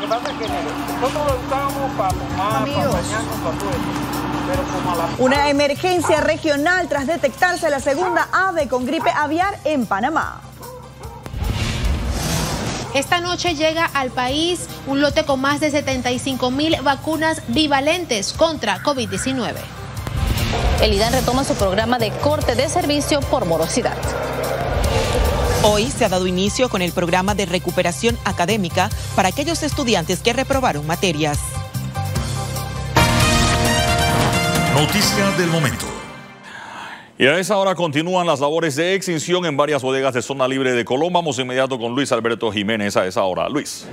pasa es que nosotros lo usamos para tomar, para bañarnos, para todo eso. Pero como a la... Una emergencia regional tras detectarse la segunda ave con gripe aviar en Panamá. Esta noche llega al país un lote con más de 75,000 vacunas bivalentes contra COVID-19. El IDAN retoma su programa de corte de servicio por morosidad. Hoy se ha dado inicio con el programa de recuperación académica para aquellos estudiantes que reprobaron materias. Noticias del momento. Y a esa hora continúan las labores de extinción en varias bodegas de zona libre de Colón. Vamos de inmediato con Luis Alberto Jiménez a esa hora. Luis.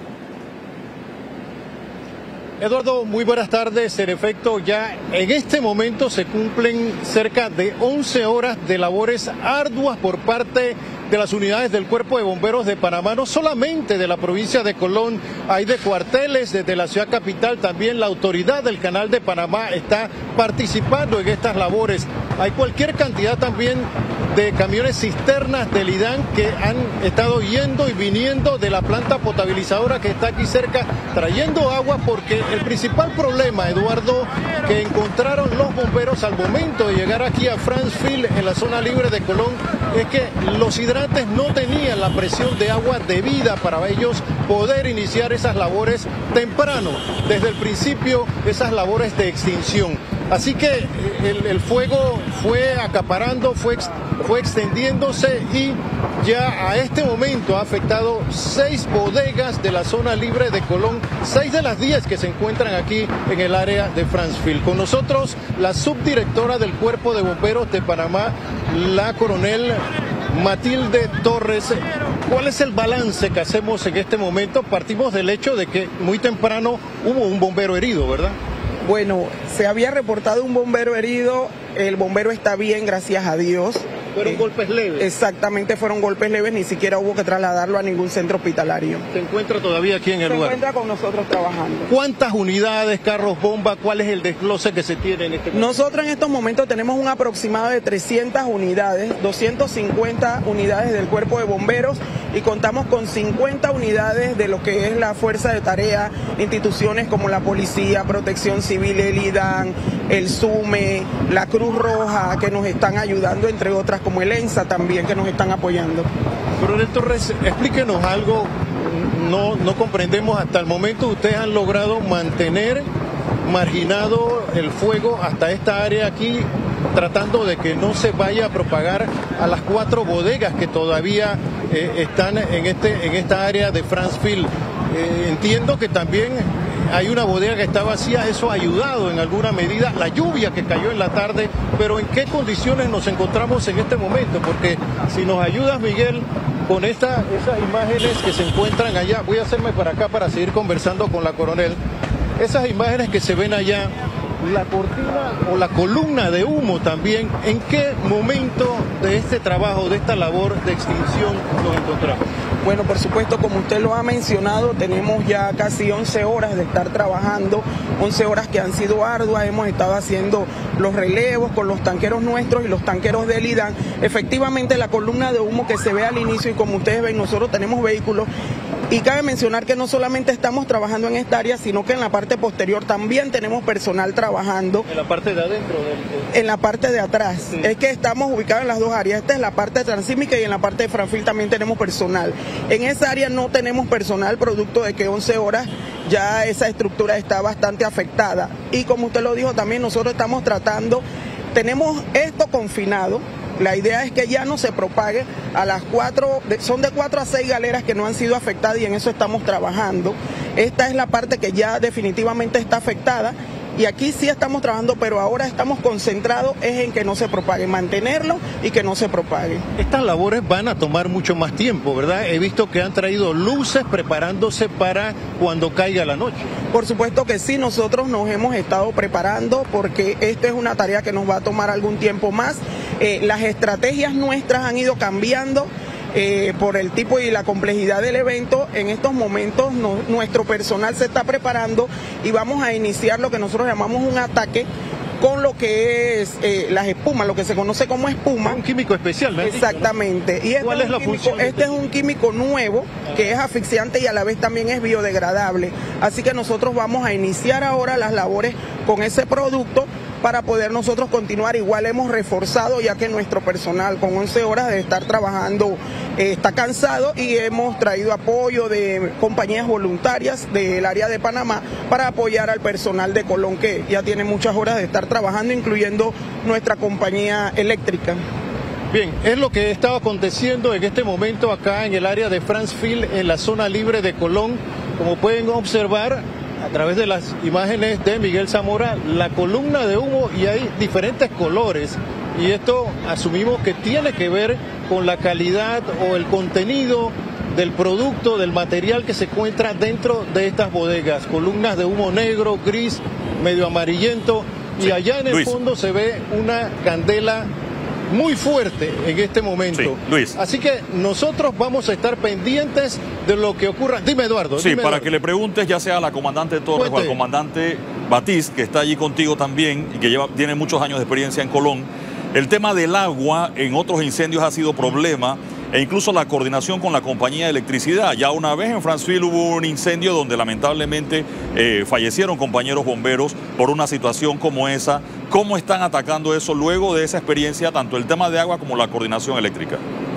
Eduardo, muy buenas tardes. En efecto, ya en este momento se cumplen cerca de 11 horas de labores arduas por parte de las unidades del Cuerpo de Bomberos de Panamá, no solamente de la provincia de Colón, hay de cuarteles desde la ciudad capital, también la autoridad del Canal de Panamá está participando en estas labores. Hay cualquier cantidad también de camiones cisternas del IDAN que han estado yendo y viniendo de la planta potabilizadora que está aquí cerca, trayendo agua, porque el principal problema, Eduardo, que encontraron los bomberos al momento de llegar aquí a Franceville, en la zona libre de Colón, es que los hidrantes no tenían la presión de agua debida para ellos poder iniciar esas labores temprano, desde el principio, esas labores de extinción. Así que el fuego fue acaparando, fue extendiéndose y ya a este momento ha afectado 6 bodegas de la zona libre de Colón, 6 de las 10 que se encuentran aquí en el área de Franceville. Con nosotros la subdirectora del Cuerpo de Bomberos de Panamá, la coronel Matilde Torres. ¿Cuál es el balance que hacemos en este momento? Partimos del hecho de que muy temprano hubo un bombero herido, ¿verdad? Bueno, se había reportado un bombero herido, el bombero está bien, gracias a Dios. ¿Fueron golpes leves? Exactamente, fueron golpes leves, ni siquiera hubo que trasladarlo a ningún centro hospitalario. ¿Se encuentra todavía aquí en el lugar? Se encuentra con nosotros trabajando. ¿Cuántas unidades, carros bomba, cuál es el desglose que se tiene en este momento? Nosotros en estos momentos tenemos un aproximado de 300 unidades, 250 unidades del Cuerpo de Bomberos y contamos con 50 unidades de lo que es la Fuerza de Tarea, instituciones como la Policía, Protección Civil, el IDAN, el SUME, la Cruz Roja, que nos están ayudando, entre otras, como el ENSA también, que nos están apoyando. Coronel Torres, explíquenos algo, no comprendemos hasta el momento, ustedes han logrado mantener marginado el fuego hasta esta área aquí, tratando de que no se vaya a propagar a las 4 bodegas que todavía están en esta área de Franceville. Entiendo que también hay una bodega que está vacía, eso ha ayudado en alguna medida, la lluvia que cayó en la tarde, pero ¿en qué condiciones nos encontramos en este momento? Porque si nos ayudas, Miguel, con esas imágenes que se encuentran allá, voy a hacerme para acá para seguir conversando con la coronel, esas imágenes que se ven allá, la cortina o la columna de humo también, ¿en qué momento de este trabajo, de esta labor de extinción nos encontramos? Bueno, por supuesto, como usted lo ha mencionado, tenemos ya casi 11 horas de estar trabajando, 11 horas que han sido arduas, hemos estado haciendo los relevos con los tanqueros nuestros y los tanqueros del IDAN. Efectivamente, la columna de humo que se ve al inicio, y como ustedes ven, nosotros tenemos vehículos. Y cabe mencionar que no solamente estamos trabajando en esta área, sino que en la parte posterior también tenemos personal trabajando. ¿En la parte de adentro? En la parte de atrás. Sí. Es que estamos ubicados en las 2 áreas. Esta es la parte transísmica y en la parte de Franceville también tenemos personal. En esa área no tenemos personal, producto de que 11 horas ya esa estructura está bastante afectada. Y como usted lo dijo también, nosotros estamos tratando, tenemos esto confinado. La idea es que ya no se propague a las 4, son de 4 a 6 galeras que no han sido afectadas y en eso estamos trabajando. Esta es la parte que ya definitivamente está afectada y aquí sí estamos trabajando, pero ahora estamos concentrados en que no se propague, mantenerlo y que no se propague. Estas labores van a tomar mucho más tiempo, ¿verdad? He visto que han traído luces preparándose para cuando caiga la noche. Por supuesto que sí, nosotros nos hemos estado preparando porque esta es una tarea que nos va a tomar algún tiempo más. Las estrategias nuestras han ido cambiando. Por el tipo y la complejidad del evento, en estos momentos nuestro personal se está preparando y vamos a iniciar lo que nosotros llamamos un ataque con lo que es las espumas, lo que se conoce como espuma. Un químico especial, ¿no? Exactamente. Y ¿cuál es la función? Este es un químico nuevo que es asfixiante y a la vez también es biodegradable. Así que nosotros vamos a iniciar ahora las labores con ese producto para poder nosotros continuar. Igual hemos reforzado, ya que nuestro personal con 11 horas de estar trabajando está cansado, y hemos traído apoyo de compañías voluntarias del área de Panamá para apoyar al personal de Colón, que ya tiene muchas horas de estar trabajando, incluyendo nuestra compañía eléctrica. Bien, es lo que está aconteciendo en este momento acá en el área de Franceville, en la zona libre de Colón. Como pueden observar a través de las imágenes de Miguel Zamora, la columna de humo, y hay diferentes colores, y esto asumimos que tiene que ver con la calidad o el contenido del producto, del material que se encuentra dentro de estas bodegas. Columnas de humo negro, gris, medio amarillento, y allá en el fondo se ve una candela muy fuerte en este momento. Sí, Luis. Así que nosotros vamos a estar pendientes de lo que ocurra. Dime, Eduardo. Sí, dime, para Eduardo, que le preguntes ya sea a la comandante Torres o al comandante Batiste, que está allí contigo también y que tiene muchos años de experiencia en Colón. El tema del agua en otros incendios ha sido problema, e incluso la coordinación con la compañía de electricidad. Ya una vez en Franceville hubo un incendio donde lamentablemente fallecieron compañeros bomberos por una situación como esa. ¿Cómo están atacando eso luego de esa experiencia, tanto el tema de agua como la coordinación eléctrica?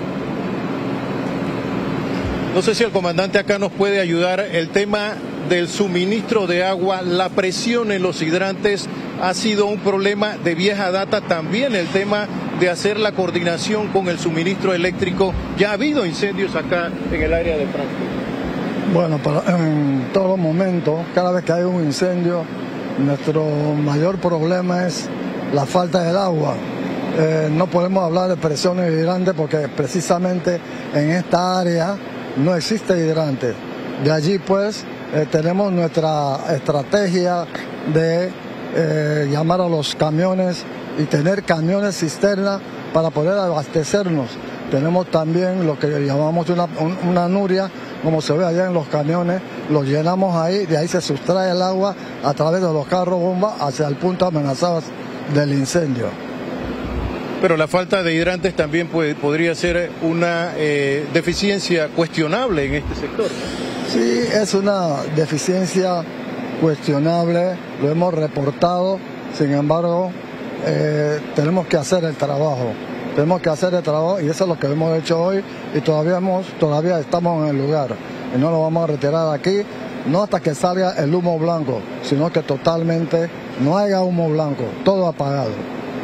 No sé si el comandante acá nos puede ayudar. El tema del suministro de agua, la presión en los hidrantes ha sido un problema de vieja data. También el tema de hacer la coordinación con el suministro eléctrico. Ya ha habido incendios acá en el área de Franceville. Bueno, en todo momento, cada vez que hay un incendio, nuestro mayor problema es la falta del agua. No podemos hablar de presiones hidrantes porque precisamente en esta área no existe hidrante. De allí pues tenemos nuestra estrategia de llamar a los camiones y tener camiones cisterna para poder abastecernos. Tenemos también lo que llamamos una nuria, como se ve allá en los camiones, los llenamos ahí, de ahí se sustrae el agua a través de los carros bomba hacia el punto amenazado del incendio. Pero la falta de hidrantes también podría ser una deficiencia cuestionable en este sector. Sí, es una deficiencia cuestionable, lo hemos reportado, sin embargo, tenemos que hacer el trabajo. Tenemos que hacer el trabajo y eso es lo que hemos hecho hoy, y todavía estamos en el lugar. Y no lo vamos a retirar aquí, no hasta que salga el humo blanco, sino que totalmente no haya humo blanco, todo apagado.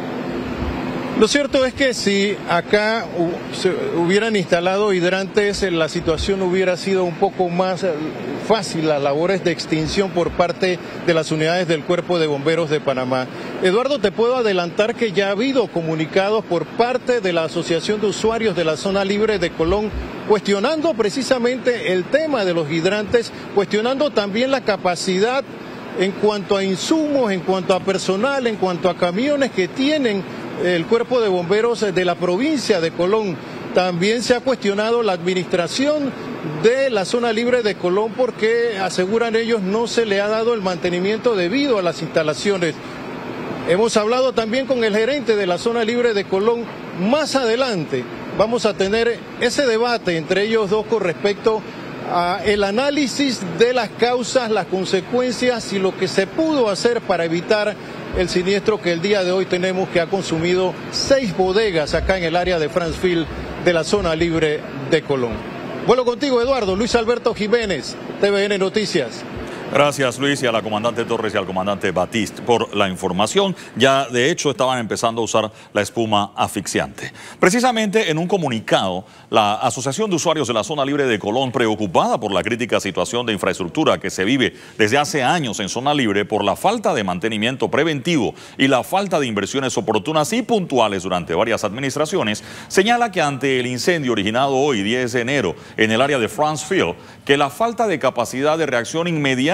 Lo cierto es que si acá se hubieran instalado hidrantes, la situación hubiera sido un poco más fácil, las labores de extinción por parte de las unidades del Cuerpo de Bomberos de Panamá. Eduardo, te puedo adelantar que ya ha habido comunicados por parte de la Asociación de Usuarios de la Zona Libre de Colón, cuestionando precisamente el tema de los hidrantes, cuestionando también la capacidad en cuanto a insumos, en cuanto a personal, en cuanto a camiones que tienen el Cuerpo de Bomberos de la provincia de Colón. También se ha cuestionado la administración de la Zona Libre de Colón porque, aseguran ellos, no se le ha dado el mantenimiento debido a las instalaciones. Hemos hablado también con el gerente de la Zona Libre de Colón. Más adelante vamos a tener ese debate entre ellos dos con respecto a el análisis de las causas, las consecuencias y lo que se pudo hacer para evitar el siniestro que el día de hoy tenemos, que ha consumido 6 bodegas acá en el área de Franceville de la Zona Libre de Colón. Vuelvo contigo, Eduardo. Luis Alberto Jiménez, TVN Noticias. Gracias, Luis, y a la comandante Torres y al comandante Batiste por la información. Ya, de hecho, estaban empezando a usar la espuma asfixiante. Precisamente en un comunicado, la Asociación de Usuarios de la Zona Libre de Colón, preocupada por la crítica situación de infraestructura que se vive desde hace años en Zona Libre por la falta de mantenimiento preventivo y la falta de inversiones oportunas y puntuales durante varias administraciones, señala que ante el incendio originado hoy, 10 de enero, en el área de Franceville, que la falta de capacidad de reacción inmediata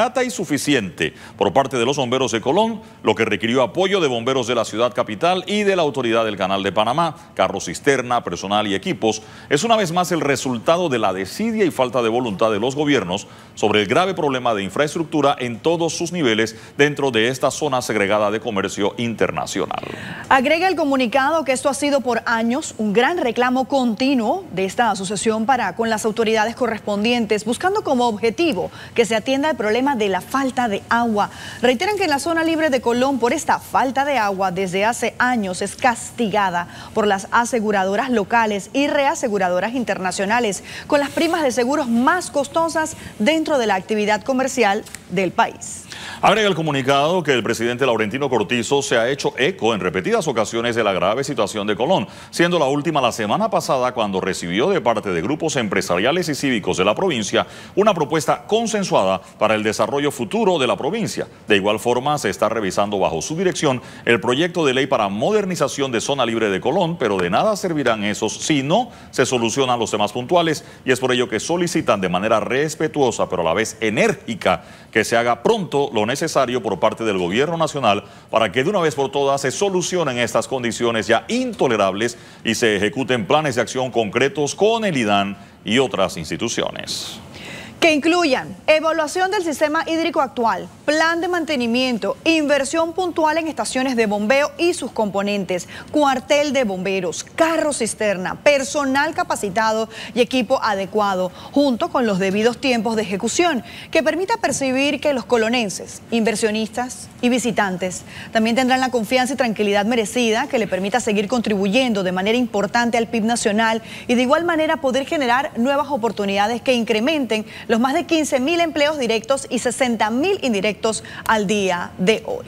inmediata y suficiente por parte de los bomberos de Colón, lo que requirió apoyo de bomberos de la ciudad capital y de la autoridad del Canal de Panamá. Carros cisterna, personal y equipos es una vez más el resultado de la desidia y falta de voluntad de los gobiernos sobre el grave problema de infraestructura en todos sus niveles dentro de esta zona segregada de comercio internacional. Agrega el comunicado que esto ha sido por años un gran reclamo continuo de esta asociación para con las autoridades correspondientes, buscando como objetivo que se atienda el problema de la falta de agua. Reiteran que en la zona libre de Colón por esta falta de agua desde hace años es castigada por las aseguradoras locales y reaseguradoras internacionales con las primas de seguros más costosas dentro de la actividad comercial del país. Agrega el comunicado que el presidente Laurentino Cortizo se ha hecho eco en repetidas ocasiones de la grave situación de Colón, siendo la última la semana pasada cuando recibió de parte de grupos empresariales y cívicos de la provincia una propuesta consensuada para el desarrollo futuro de la provincia. De igual forma, se está revisando bajo su dirección el proyecto de ley para modernización de zona libre de Colón, pero de nada servirán esos si no se solucionan los temas puntuales, y es por ello que solicitan de manera respetuosa pero a la vez enérgica que se haga pronto lo necesario por parte del gobierno nacional para que de una vez por todas se solucionen estas condiciones ya intolerables y se ejecuten planes de acción concretos con el IDAN y otras instituciones. Que incluyan evaluación del sistema hídrico actual, plan de mantenimiento, inversión puntual en estaciones de bombeo y sus componentes, cuartel de bomberos, carro cisterna, personal capacitado y equipo adecuado, junto con los debidos tiempos de ejecución, que permita percibir que los colonenses, inversionistas y visitantes también tendrán la confianza y tranquilidad merecida que le permita seguir contribuyendo de manera importante al PIB nacional y de igual manera poder generar nuevas oportunidades que incrementen los más de 15.000 empleos directos y 60.000 indirectos al día de hoy.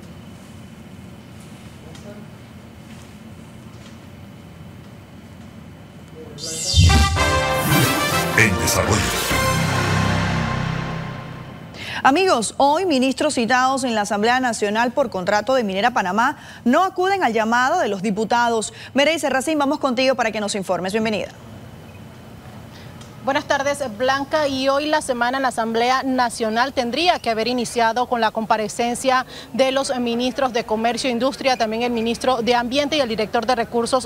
En desarrollo. Amigos, hoy ministros citados en la Asamblea Nacional por contrato de Minera Panamá no acuden al llamado de los diputados. Merey Serracín, vamos contigo para que nos informes. Bienvenida. Buenas tardes, Blanca. Y hoy la semana en la Asamblea Nacional tendría que haber iniciado con la comparecencia de los ministros de Comercio e Industria, también el ministro de Ambiente y el director de Recursos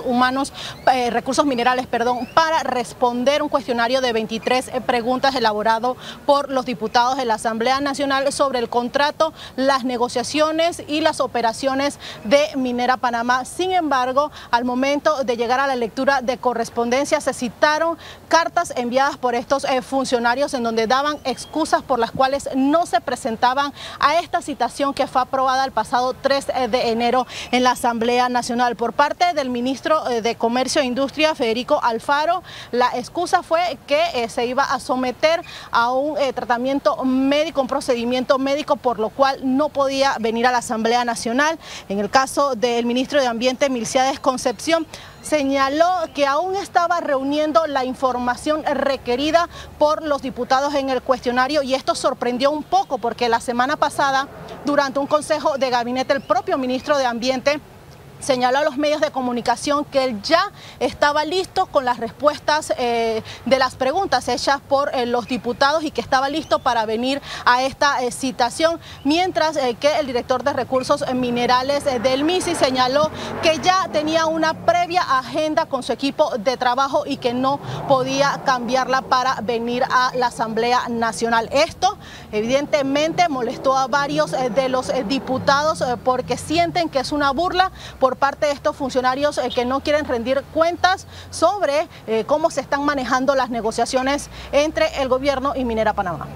Minerales, para responder un cuestionario de 23 preguntas elaborado por los diputados de la Asamblea Nacional sobre el contrato, las negociaciones y las operaciones de Minera Panamá. Sin embargo, al momento de llegar a la lectura de correspondencia, se citaron cartas enviadas por estos funcionarios en donde daban excusas por las cuales no se presentaban a esta citación que fue aprobada el pasado 3 de enero en la Asamblea Nacional. Por parte del ministro de Comercio e Industria, Federico Alfaro, la excusa fue que se iba a someter a un tratamiento médico, un procedimiento médico, por lo cual no podía venir a la Asamblea Nacional. En el caso del ministro de Ambiente, Milciades Concepción, señaló que aún estaba reuniendo la información requerida por los diputados en el cuestionario, y esto sorprendió un poco porque la semana pasada, durante un consejo de gabinete, el propio ministro de Ambiente señaló a los medios de comunicación que él ya estaba listo con las respuestas de las preguntas hechas por los diputados y que estaba listo para venir a esta citación, mientras que el director de Recursos Minerales del MISI señaló que ya tenía una previa agenda con su equipo de trabajo y que no podía cambiarla para venir a la Asamblea Nacional. Esto evidentemente molestó a varios de los diputados porque sienten que es una burla por parte de estos funcionarios que no quieren rendir cuentas sobre cómo se están manejando las negociaciones entre el gobierno y Minera Panamá.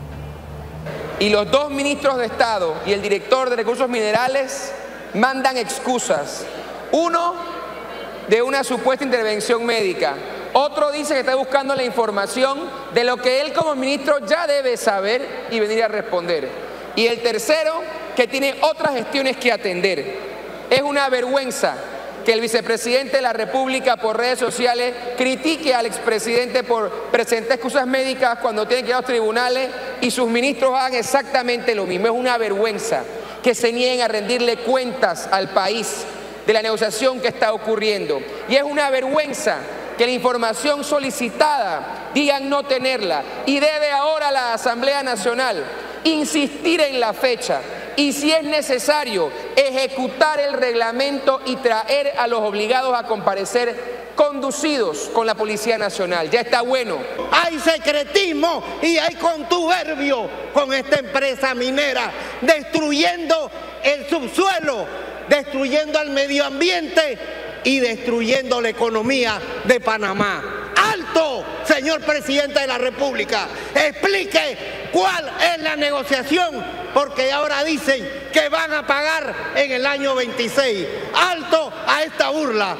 Y los dos ministros de Estado y el director de Recursos Minerales mandan excusas. Uno de una supuesta intervención médica. Otro dice que está buscando la información de lo que él como ministro ya debe saber y venir a responder. Y el tercero, que tiene otras gestiones que atender. Es una vergüenza que el vicepresidente de la República por redes sociales critique al expresidente por presentar excusas médicas cuando tienen que ir a los tribunales y sus ministros hagan exactamente lo mismo. Es una vergüenza que se nieguen a rendirle cuentas al país de la negociación que está ocurriendo. Y es una vergüenza que la información solicitada digan no tenerla. Y debe ahora la Asamblea Nacional insistir en la fecha y, si es necesario, ejecutar el reglamento y traer a los obligados a comparecer conducidos con la Policía Nacional. Ya está bueno. Hay secretismo y hay contubernio con esta empresa minera, destruyendo el subsuelo, destruyendo el medio ambiente y destruyendo la economía de Panamá. ¡Alto, señor presidente de la República! Explique cuál es la negociación, porque ahora dicen que van a pagar en el año 26. ¡Alto a esta burla!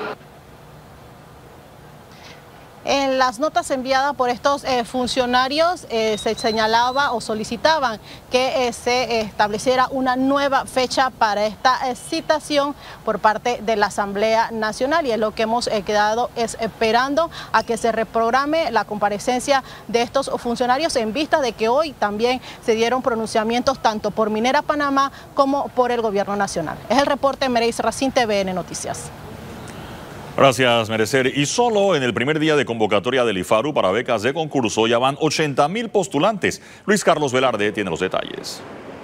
En las notas enviadas por estos funcionarios se señalaba o solicitaban que se estableciera una nueva fecha para esta citación por parte de la Asamblea Nacional, y es lo que hemos quedado esperando a que se reprograme la comparecencia de estos funcionarios, en vista de que hoy también se dieron pronunciamientos tanto por Minera Panamá como por el Gobierno Nacional. Es el reporte Mereis Racín, TVN Noticias. Gracias, Merecer. Y solo en el primer día de convocatoria del IFARU para becas de concurso ya van 80.000 postulantes. Luis Carlos Velarde tiene los detalles.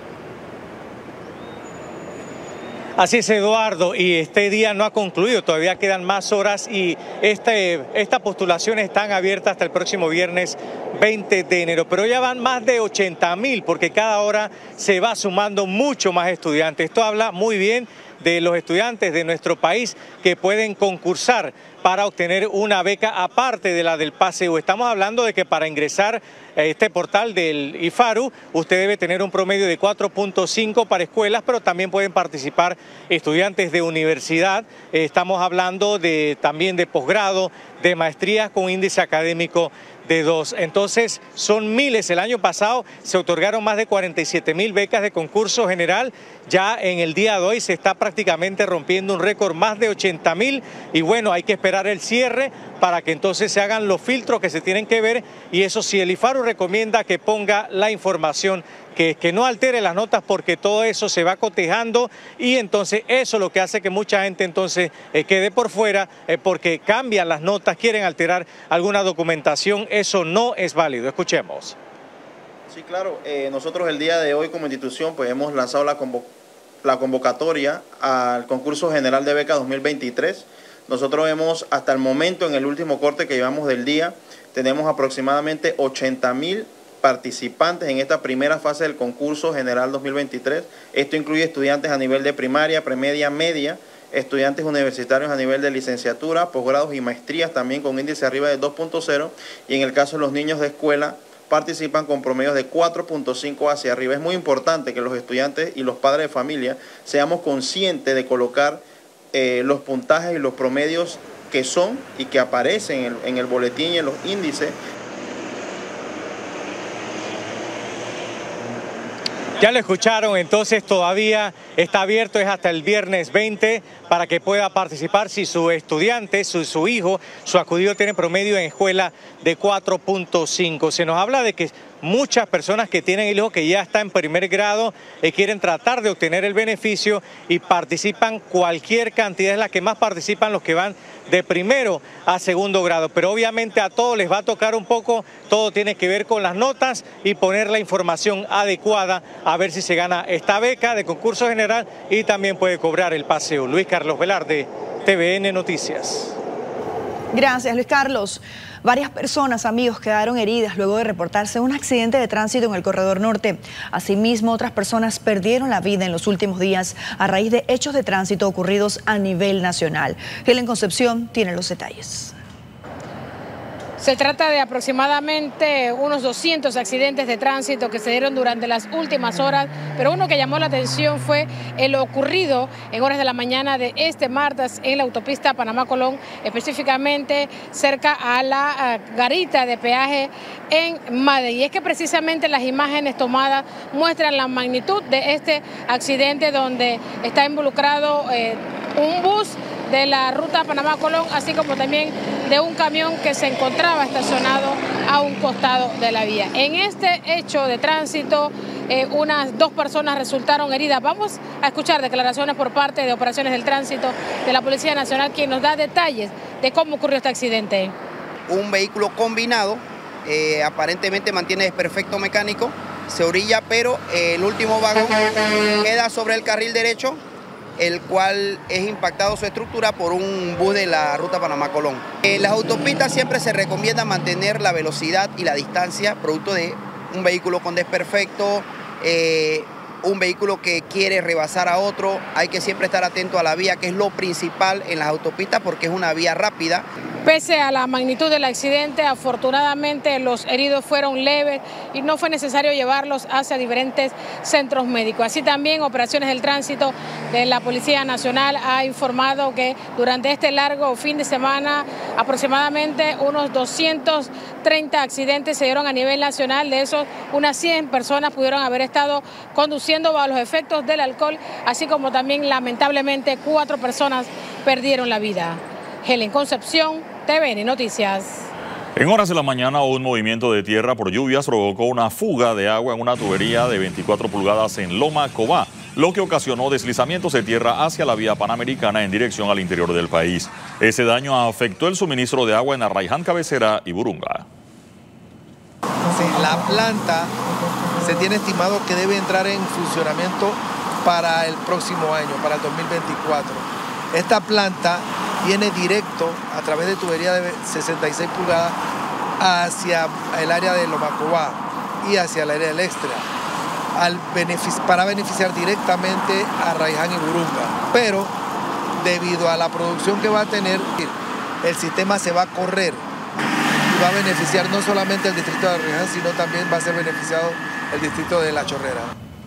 Así es, Eduardo, y este día no ha concluido, todavía quedan más horas y estas postulaciones están abiertas hasta el próximo viernes 20 de enero. Pero ya van más de 80.000 porque cada hora se va sumando mucho más estudiantes. Esto habla muy bien de los estudiantes de nuestro país que pueden concursar para obtener una beca aparte de la del PASEU. Estamos hablando de que para ingresar a este portal del IFARU, usted debe tener un promedio de 4.5 para escuelas, pero también pueden participar estudiantes de universidad. Estamos hablando también de posgrado, de maestrías con índice académico de 2. Entonces son miles. El año pasado se otorgaron más de 47.000 becas de concurso general. Ya en el día de hoy se está prácticamente rompiendo un récord, más de 80.000, y bueno, hay que esperar el cierre para que entonces se hagan los filtros que se tienen que ver, y eso sí, el IFARU recomienda que ponga la información, que no altere las notas, porque todo eso se va cotejando y entonces eso es lo que hace que mucha gente entonces quede por fuera porque cambian las notas, quieren alterar alguna documentación. Eso no es válido. Escuchemos. Sí, claro. Nosotros el día de hoy como institución pues hemos lanzado la convocatoria al concurso general de beca 2023. Nosotros hemos, hasta el momento, en el último corte que llevamos del día, tenemos aproximadamente 80.000 participantes en esta primera fase del concurso general 2023. Esto incluye estudiantes a nivel de primaria, premedia, media, estudiantes universitarios a nivel de licenciatura, posgrados y maestrías también con índice arriba de 2.0, y en el caso de los niños de escuela participan con promedios de 4.5 hacia arriba. Es muy importante que los estudiantes y los padres de familia seamos conscientes de colocar los puntajes y los promedios que son y que aparecen en el boletín y en los índices. Ya lo escucharon, entonces todavía está abierto, es hasta el viernes 20 para que pueda participar si su estudiante, su hijo, su acudido tiene promedio en escuela de 4.5. Se nos habla de que muchas personas que tienen el hijo que ya está en primer grado quieren tratar de obtener el beneficio y participan cualquier cantidad, es la que más participan los que van de primero a segundo grado, pero obviamente a todos les va a tocar un poco, todo tiene que ver con las notas y poner la información adecuada a ver si se gana esta beca de concurso general y también puede cobrar el paseo. Luis Carlos Velarde, TVN Noticias. Gracias, Luis Carlos. Varias personas, amigos, quedaron heridas luego de reportarse un accidente de tránsito en el Corredor Norte. Asimismo, otras personas perdieron la vida en los últimos días a raíz de hechos de tránsito ocurridos a nivel nacional. Helen Concepción tiene los detalles. Se trata de aproximadamente unos 200 accidentes de tránsito que se dieron durante las últimas horas, pero uno que llamó la atención fue el ocurrido en horas de la mañana de este martes en la autopista Panamá-Colón, específicamente cerca a la garita de peaje en Made. Y es que precisamente las imágenes tomadas muestran la magnitud de este accidente, donde está involucrado un bus de la ruta Panamá-Colón, así como también de un camión que se encontraba estacionado a un costado de la vía. En este hecho de tránsito, unas 2 personas resultaron heridas. Vamos a escuchar declaraciones por parte de Operaciones del Tránsito de la Policía Nacional, quien nos da detalles de cómo ocurrió este accidente. Un vehículo combinado, aparentemente mantiene desperfecto mecánico, se orilla, pero el último vagón queda sobre el carril derecho, el cual es impactado su estructura por un bus de la ruta Panamá-Colón. En las autopistas siempre se recomienda mantener la velocidad y la distancia, producto de un vehículo con desperfecto, un vehículo que quiere rebasar a otro. Hay que siempre estar atento a la vía, que es lo principal en las autopistas porque es una vía rápida. Pese a la magnitud del accidente, afortunadamente los heridos fueron leves y no fue necesario llevarlos hacia diferentes centros médicos. Así también Operaciones del Tránsito de la Policía Nacional ha informado que durante este largo fin de semana aproximadamente unos 230 accidentes se dieron a nivel nacional. De esos, unas 100 personas pudieron haber estado conduciendo bajo los efectos del alcohol, así como también lamentablemente 4 personas perdieron la vida. Helen Concepción, TVN Noticias. En horas de la mañana, un movimiento de tierra por lluvias provocó una fuga de agua en una tubería de 24 pulgadas en Loma Cobá, lo que ocasionó deslizamientos de tierra hacia la vía panamericana en dirección al interior del país. Ese daño afectó el suministro de agua en Arraiján, Cabecera y Burunga. Sí, la planta se tiene estimado que debe entrar en funcionamiento para el próximo año, para el 2024. Esta planta viene directo a través de tubería de 66 pulgadas hacia el área de Lomacobá y hacia el área del Extra, para beneficiar directamente a Arraiján y Burunga. Pero debido a la producción que va a tener, el sistema se va a correr y va a beneficiar no solamente el distrito de Arraiján, sino también va a ser beneficiado el distrito de La Chorrera.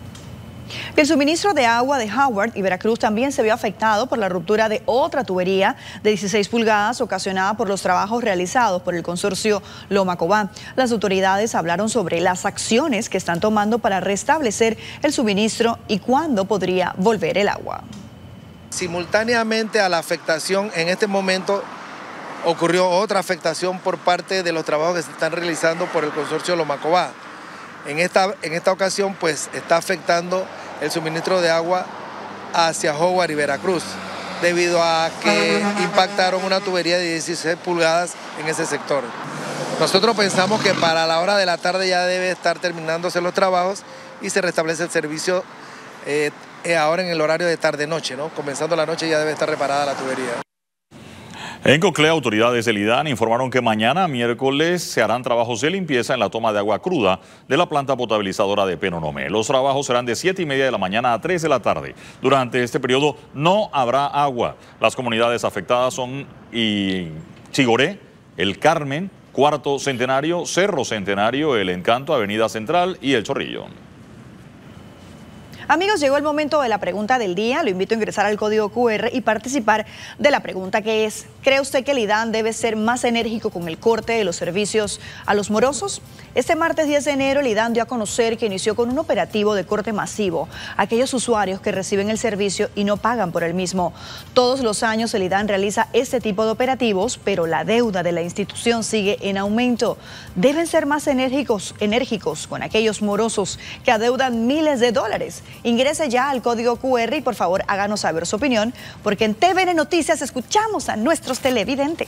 El suministro de agua de Howard y Veracruz también se vio afectado por la ruptura de otra tubería de 16 pulgadas ocasionada por los trabajos realizados por el consorcio Loma Cobá. Las autoridades hablaron sobre las acciones que están tomando para restablecer el suministro y cuándo podría volver el agua. Simultáneamente a la afectación, en este momento ocurrió otra afectación por parte de los trabajos que se están realizando por el consorcio Loma Cobá. En esta ocasión, pues, está afectando el suministro de agua hacia Howard y Veracruz, debido a que impactaron una tubería de 16 pulgadas en ese sector. Nosotros pensamos que para la hora de la tarde ya debe estar terminándose los trabajos y se restablece el servicio ahora en el horario de tarde-noche, ¿no? Comenzando la noche ya debe estar reparada la tubería. En Coclea, autoridades del IDAN informaron que mañana, miércoles, se harán trabajos de limpieza en la toma de agua cruda de la planta potabilizadora de Penonomé. Los trabajos serán de 7:30 de la mañana a 3 de la tarde. Durante este periodo no habrá agua. Las comunidades afectadas son Chigoré, El Carmen, Cuarto Centenario, Cerro Centenario, El Encanto, Avenida Central y El Chorrillo. Amigos, llegó el momento de la pregunta del día. Lo invito a ingresar al código QR y participar de la pregunta que es: ¿cree usted que el IDAN debe ser más enérgico con el corte de los servicios a los morosos? Este martes 10 de enero el IDAN dio a conocer que inició con un operativo de corte masivo a aquellos usuarios que reciben el servicio y no pagan por el mismo. Todos los años el IDAN realiza este tipo de operativos, pero la deuda de la institución sigue en aumento. Deben ser más enérgicos con aquellos morosos que adeudan miles de dólares. Ingrese ya al código QR y por favor háganos saber su opinión, porque en TVN Noticias escuchamos a nuestros televidentes.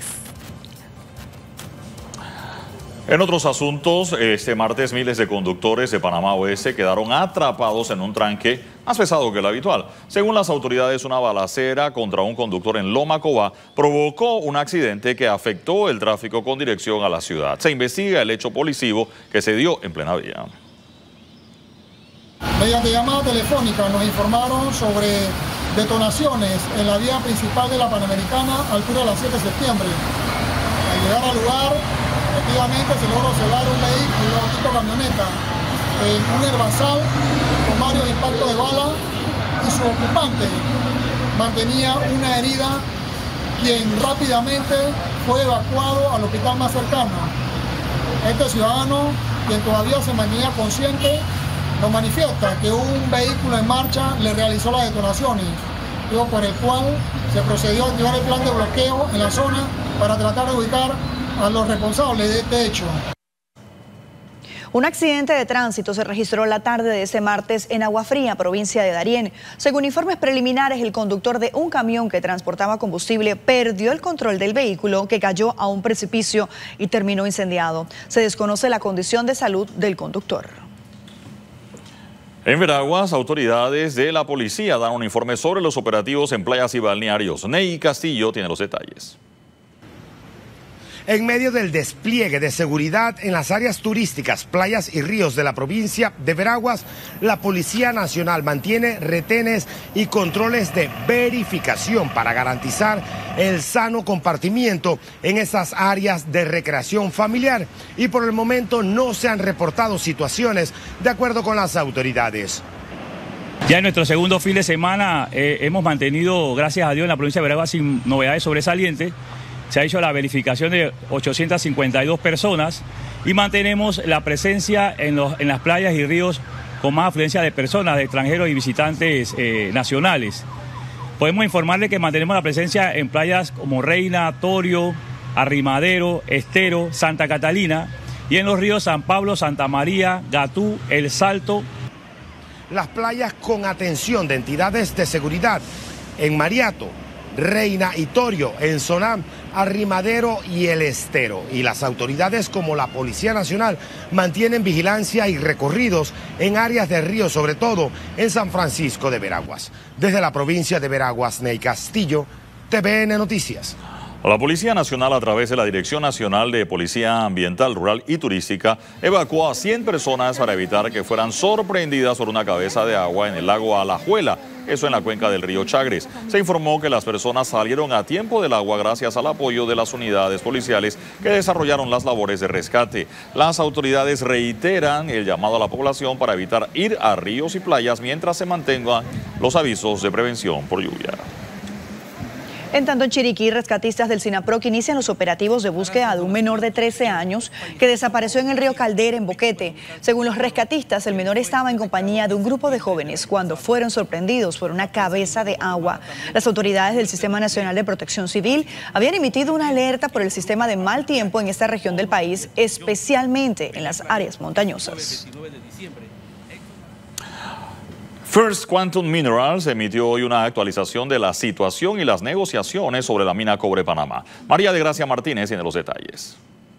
En otros asuntos, este martes miles de conductores de Panamá Oeste quedaron atrapados en un tranque más pesado que el habitual. Según las autoridades, una balacera contra un conductor en Loma Cobá provocó un accidente que afectó el tráfico con dirección a la ciudad. Se investiga el hecho policivo que se dio en plena vía. Mediante llamada telefónica nos informaron sobre detonaciones en la vía principal de la Panamericana, altura de la 7 de septiembre. Al llegar al lugar, efectivamente se logró observar un vehículo tipo camioneta en un herbazal con varios impactos de bala y su ocupante mantenía una herida, quien rápidamente fue evacuado al hospital más cercano. Este ciudadano, quien todavía se mantenía consciente, nos manifiesta que un vehículo en marcha le realizó las detonaciones, por el cual se procedió a activar el plan de bloqueo en la zona para tratar de ubicar a los responsables de este hecho. Un accidente de tránsito se registró la tarde de ese martes en Agua Fría, provincia de Darién. Según informes preliminares, el conductor de un camión que transportaba combustible perdió el control del vehículo, que cayó a un precipicio y terminó incendiado. Se desconoce la condición de salud del conductor. En Veraguas, autoridades de la policía dan un informe sobre los operativos en playas y balnearios. Ney Castillo tiene los detalles. En medio del despliegue de seguridad en las áreas turísticas, playas y ríos de la provincia de Veraguas, la Policía Nacional mantiene retenes y controles de verificación para garantizar el sano compartimiento en esas áreas de recreación familiar. Y por el momento no se han reportado situaciones de acuerdo con las autoridades. Ya en nuestro segundo fin de semana hemos mantenido, gracias a Dios, en la provincia de Veraguas sin novedades sobresalientes. Se ha hecho la verificación de 852 personas y mantenemos la presencia en las playas y ríos con más afluencia de personas, de extranjeros y visitantes nacionales. Podemos informarle que mantenemos la presencia en playas como Reina, Torio, Arrimadero, Estero, Santa Catalina y en los ríos San Pablo, Santa María, Gatú, El Salto. Las playas con atención de entidades de seguridad en Mariato, Reina y Torio, en Sonam, Arrimadero y El Estero. Y las autoridades como la Policía Nacional mantienen vigilancia y recorridos en áreas de río, sobre todo en San Francisco de Veraguas. Desde la provincia de Veraguas, Ney Castillo, TVN Noticias. La Policía Nacional, a través de la Dirección Nacional de Policía Ambiental, Rural y Turística, evacuó a 100 personas para evitar que fueran sorprendidas por una cabeza de agua en el lago Alajuela, eso en la cuenca del río Chagres. Se informó que las personas salieron a tiempo del agua gracias al apoyo de las unidades policiales que desarrollaron las labores de rescate. Las autoridades reiteran el llamado a la población para evitar ir a ríos y playas mientras se mantengan los avisos de prevención por lluvia. En tanto, en Chiriquí, rescatistas del SINAPROC inician los operativos de búsqueda de un menor de 13 años que desapareció en el río Caldera, en Boquete. Según los rescatistas, el menor estaba en compañía de un grupo de jóvenes cuando fueron sorprendidos por una cabeza de agua. Las autoridades del Sistema Nacional de Protección Civil habían emitido una alerta por el sistema de mal tiempo en esta región del país, especialmente en las áreas montañosas. First Quantum Minerals emitió hoy una actualización de la situación y las negociaciones sobre la mina Cobre Panamá. María de Gracia Martínez tiene los detalles.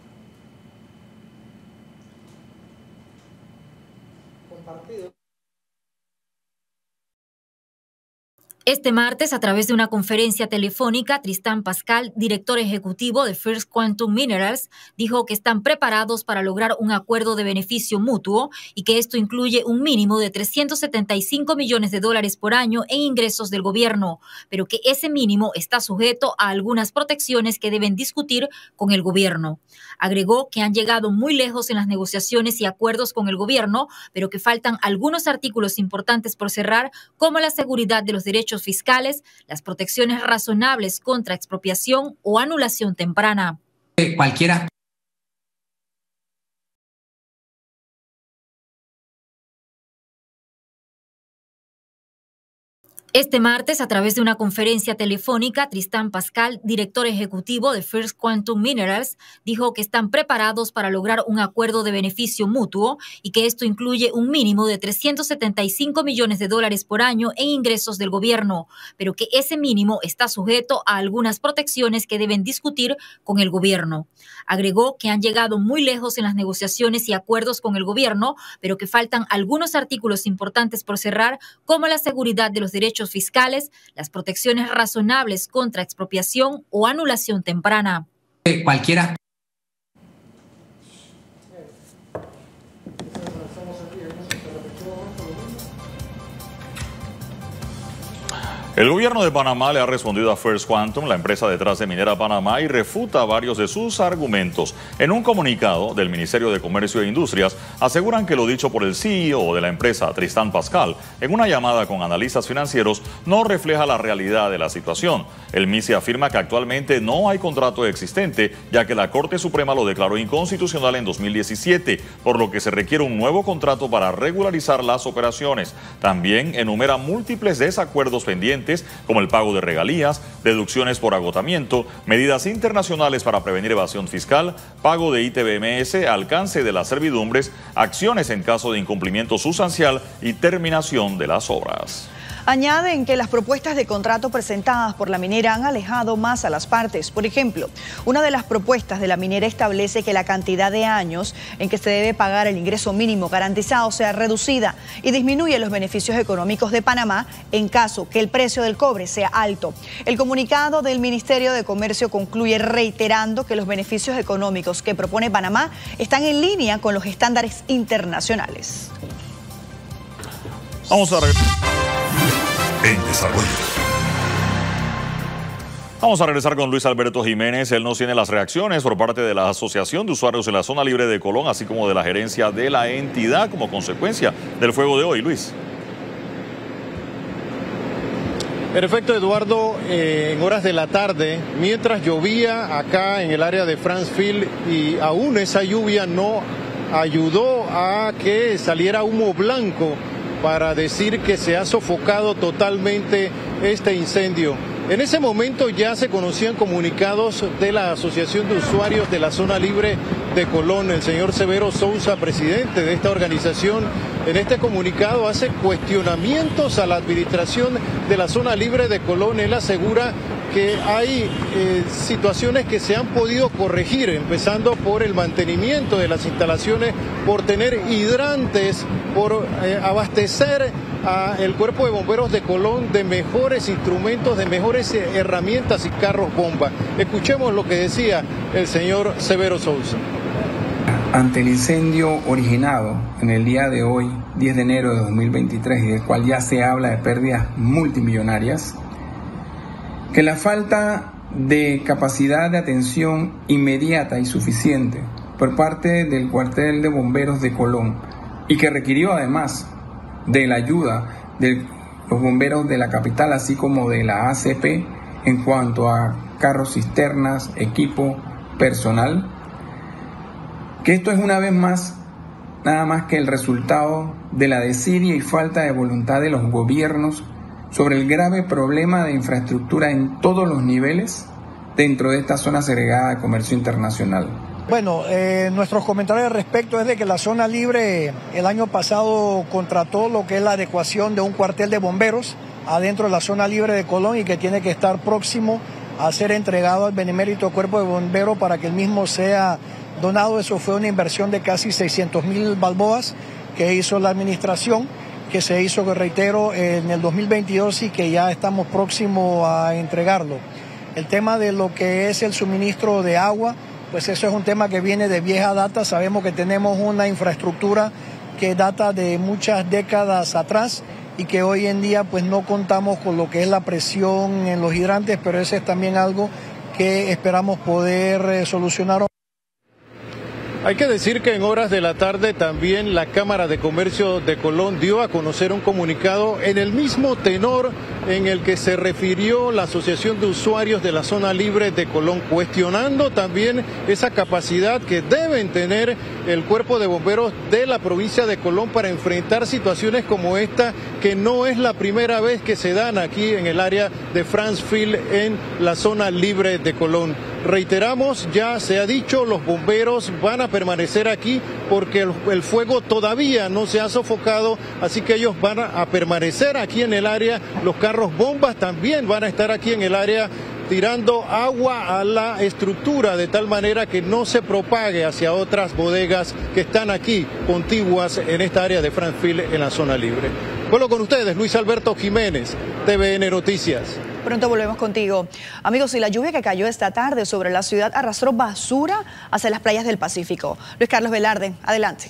Este martes, a través de una conferencia telefónica, Tristán Pascal, director ejecutivo de First Quantum Minerals, dijo que están preparados para lograr un acuerdo de beneficio mutuo y que esto incluye un mínimo de $375 millones por año en ingresos del gobierno, pero que ese mínimo está sujeto a algunas protecciones que deben discutir con el gobierno. Agregó que han llegado muy lejos en las negociaciones y acuerdos con el gobierno, pero que faltan algunos artículos importantes por cerrar, como la seguridad de los derechos fiscales, las protecciones razonables contra expropiación o anulación temprana. Cualquiera. Este martes, a través de una conferencia telefónica, Tristán Pascal, director ejecutivo de First Quantum Minerals, dijo que están preparados para lograr un acuerdo de beneficio mutuo y que esto incluye un mínimo de $375 millones por año en ingresos del gobierno, pero que ese mínimo está sujeto a algunas protecciones que deben discutir con el gobierno. Agregó que han llegado muy lejos en las negociaciones y acuerdos con el gobierno, pero que faltan algunos artículos importantes por cerrar, como la seguridad de los derechos fiscales, las protecciones razonables contra expropiación o anulación temprana. Cualquiera. El gobierno de Panamá le ha respondido a First Quantum, la empresa detrás de Minera Panamá, y refuta varios de sus argumentos. En un comunicado del Ministerio de Comercio e Industrias, aseguran que lo dicho por el CEO de la empresa, Tristán Pascal, en una llamada con analistas financieros, no refleja la realidad de la situación. El MICE afirma que actualmente no hay contrato existente, ya que la Corte Suprema lo declaró inconstitucional en 2017, por lo que se requiere un nuevo contrato para regularizar las operaciones. También enumera múltiples desacuerdos pendientes, como el pago de regalías, deducciones por agotamiento, medidas internacionales para prevenir evasión fiscal, pago de ITBMS, alcance de las servidumbres, acciones en caso de incumplimiento sustancial y terminación de las obras. Añaden que las propuestas de contrato presentadas por la minera han alejado más a las partes. Por ejemplo, una de las propuestas de la minera establece que la cantidad de años en que se debe pagar el ingreso mínimo garantizado sea reducida y disminuye los beneficios económicos de Panamá en caso que el precio del cobre sea alto. El comunicado del Ministerio de Comercio concluye reiterando que los beneficios económicos que propone Panamá están en línea con los estándares internacionales. Vamos a regresar. En desarrollo. Vamos a regresar con Luis Alberto Jiménez. Él nos tiene las reacciones por parte de la Asociación de Usuarios en la Zona Libre de Colón, así como de la gerencia de la entidad como consecuencia del fuego de hoy. Luis. En efecto, Eduardo, en horas de la tarde, mientras llovía acá en el área de Franceville, y aún esa lluvia no ayudó a que saliera humo blanco para decir que se ha sofocado totalmente este incendio. En ese momento ya se conocían comunicados de la Asociación de Usuarios de la Zona Libre de Colón. El señor Severo Sousa, presidente de esta organización, en este comunicado hace cuestionamientos a la administración de la Zona Libre de Colón. Él asegura que hay situaciones que se han podido corregir, empezando por el mantenimiento de las instalaciones, por tener hidrantes, por abastecer a el Cuerpo de Bomberos de Colón de mejores instrumentos, de mejores herramientas y carros bomba. Escuchemos lo que decía el señor Severo Sousa. Ante el incendio originado en el día de hoy, 10 de enero de 2023, y del cual ya se habla de pérdidas multimillonarias, que la falta de capacidad de atención inmediata y suficiente por parte del cuartel de bomberos de Colón, y que requirió además de la ayuda de los bomberos de la capital, así como de la ACP, en cuanto a carros cisternas, equipo, personal, que esto es una vez más nada más que el resultado de la desidia y falta de voluntad de los gobiernos sobre el grave problema de infraestructura en todos los niveles dentro de esta zona segregada de comercio internacional. Bueno, nuestros comentarios al respecto es de que la Zona Libre el año pasado contrató lo que es la adecuación de un cuartel de bomberos adentro de la Zona Libre de Colón, y que tiene que estar próximo a ser entregado al benemérito Cuerpo de Bomberos para que el mismo sea donado. Eso fue una inversión de casi 600.000 balboas que hizo la administración, que se hizo, que reitero, en el 2022, y que ya estamos próximos a entregarlo. El tema de lo que es el suministro de agua, pues eso es un tema que viene de vieja data. Sabemos que tenemos una infraestructura que data de muchas décadas atrás y que hoy en día pues no contamos con lo que es la presión en los hidrantes, pero ese es también algo que esperamos poder solucionar. Hay que decir que en horas de la tarde también la Cámara de Comercio de Colón dio a conocer un comunicado en el mismo tenor en el que se refirió la Asociación de Usuarios de la Zona Libre de Colón, cuestionando también esa capacidad que deben tener el Cuerpo de Bomberos de la provincia de Colón para enfrentar situaciones como esta, que no es la primera vez que se dan aquí en el área de Franceville, en la Zona Libre de Colón. Reiteramos, ya se ha dicho, los bomberos van a permanecer aquí porque el fuego todavía no se ha sofocado, así que ellos van a permanecer aquí en el área. Los carros bombas también van a estar aquí en el área tirando agua a la estructura de tal manera que no se propague hacia otras bodegas que están aquí contiguas en esta área de Franceville, en la Zona Libre. Vuelvo con ustedes, Luis Alberto Jiménez, TVN Noticias. Pronto volvemos contigo. Amigos, y la lluvia que cayó esta tarde sobre la ciudad arrastró basura hacia las playas del Pacífico. Luis Carlos Velarde, adelante.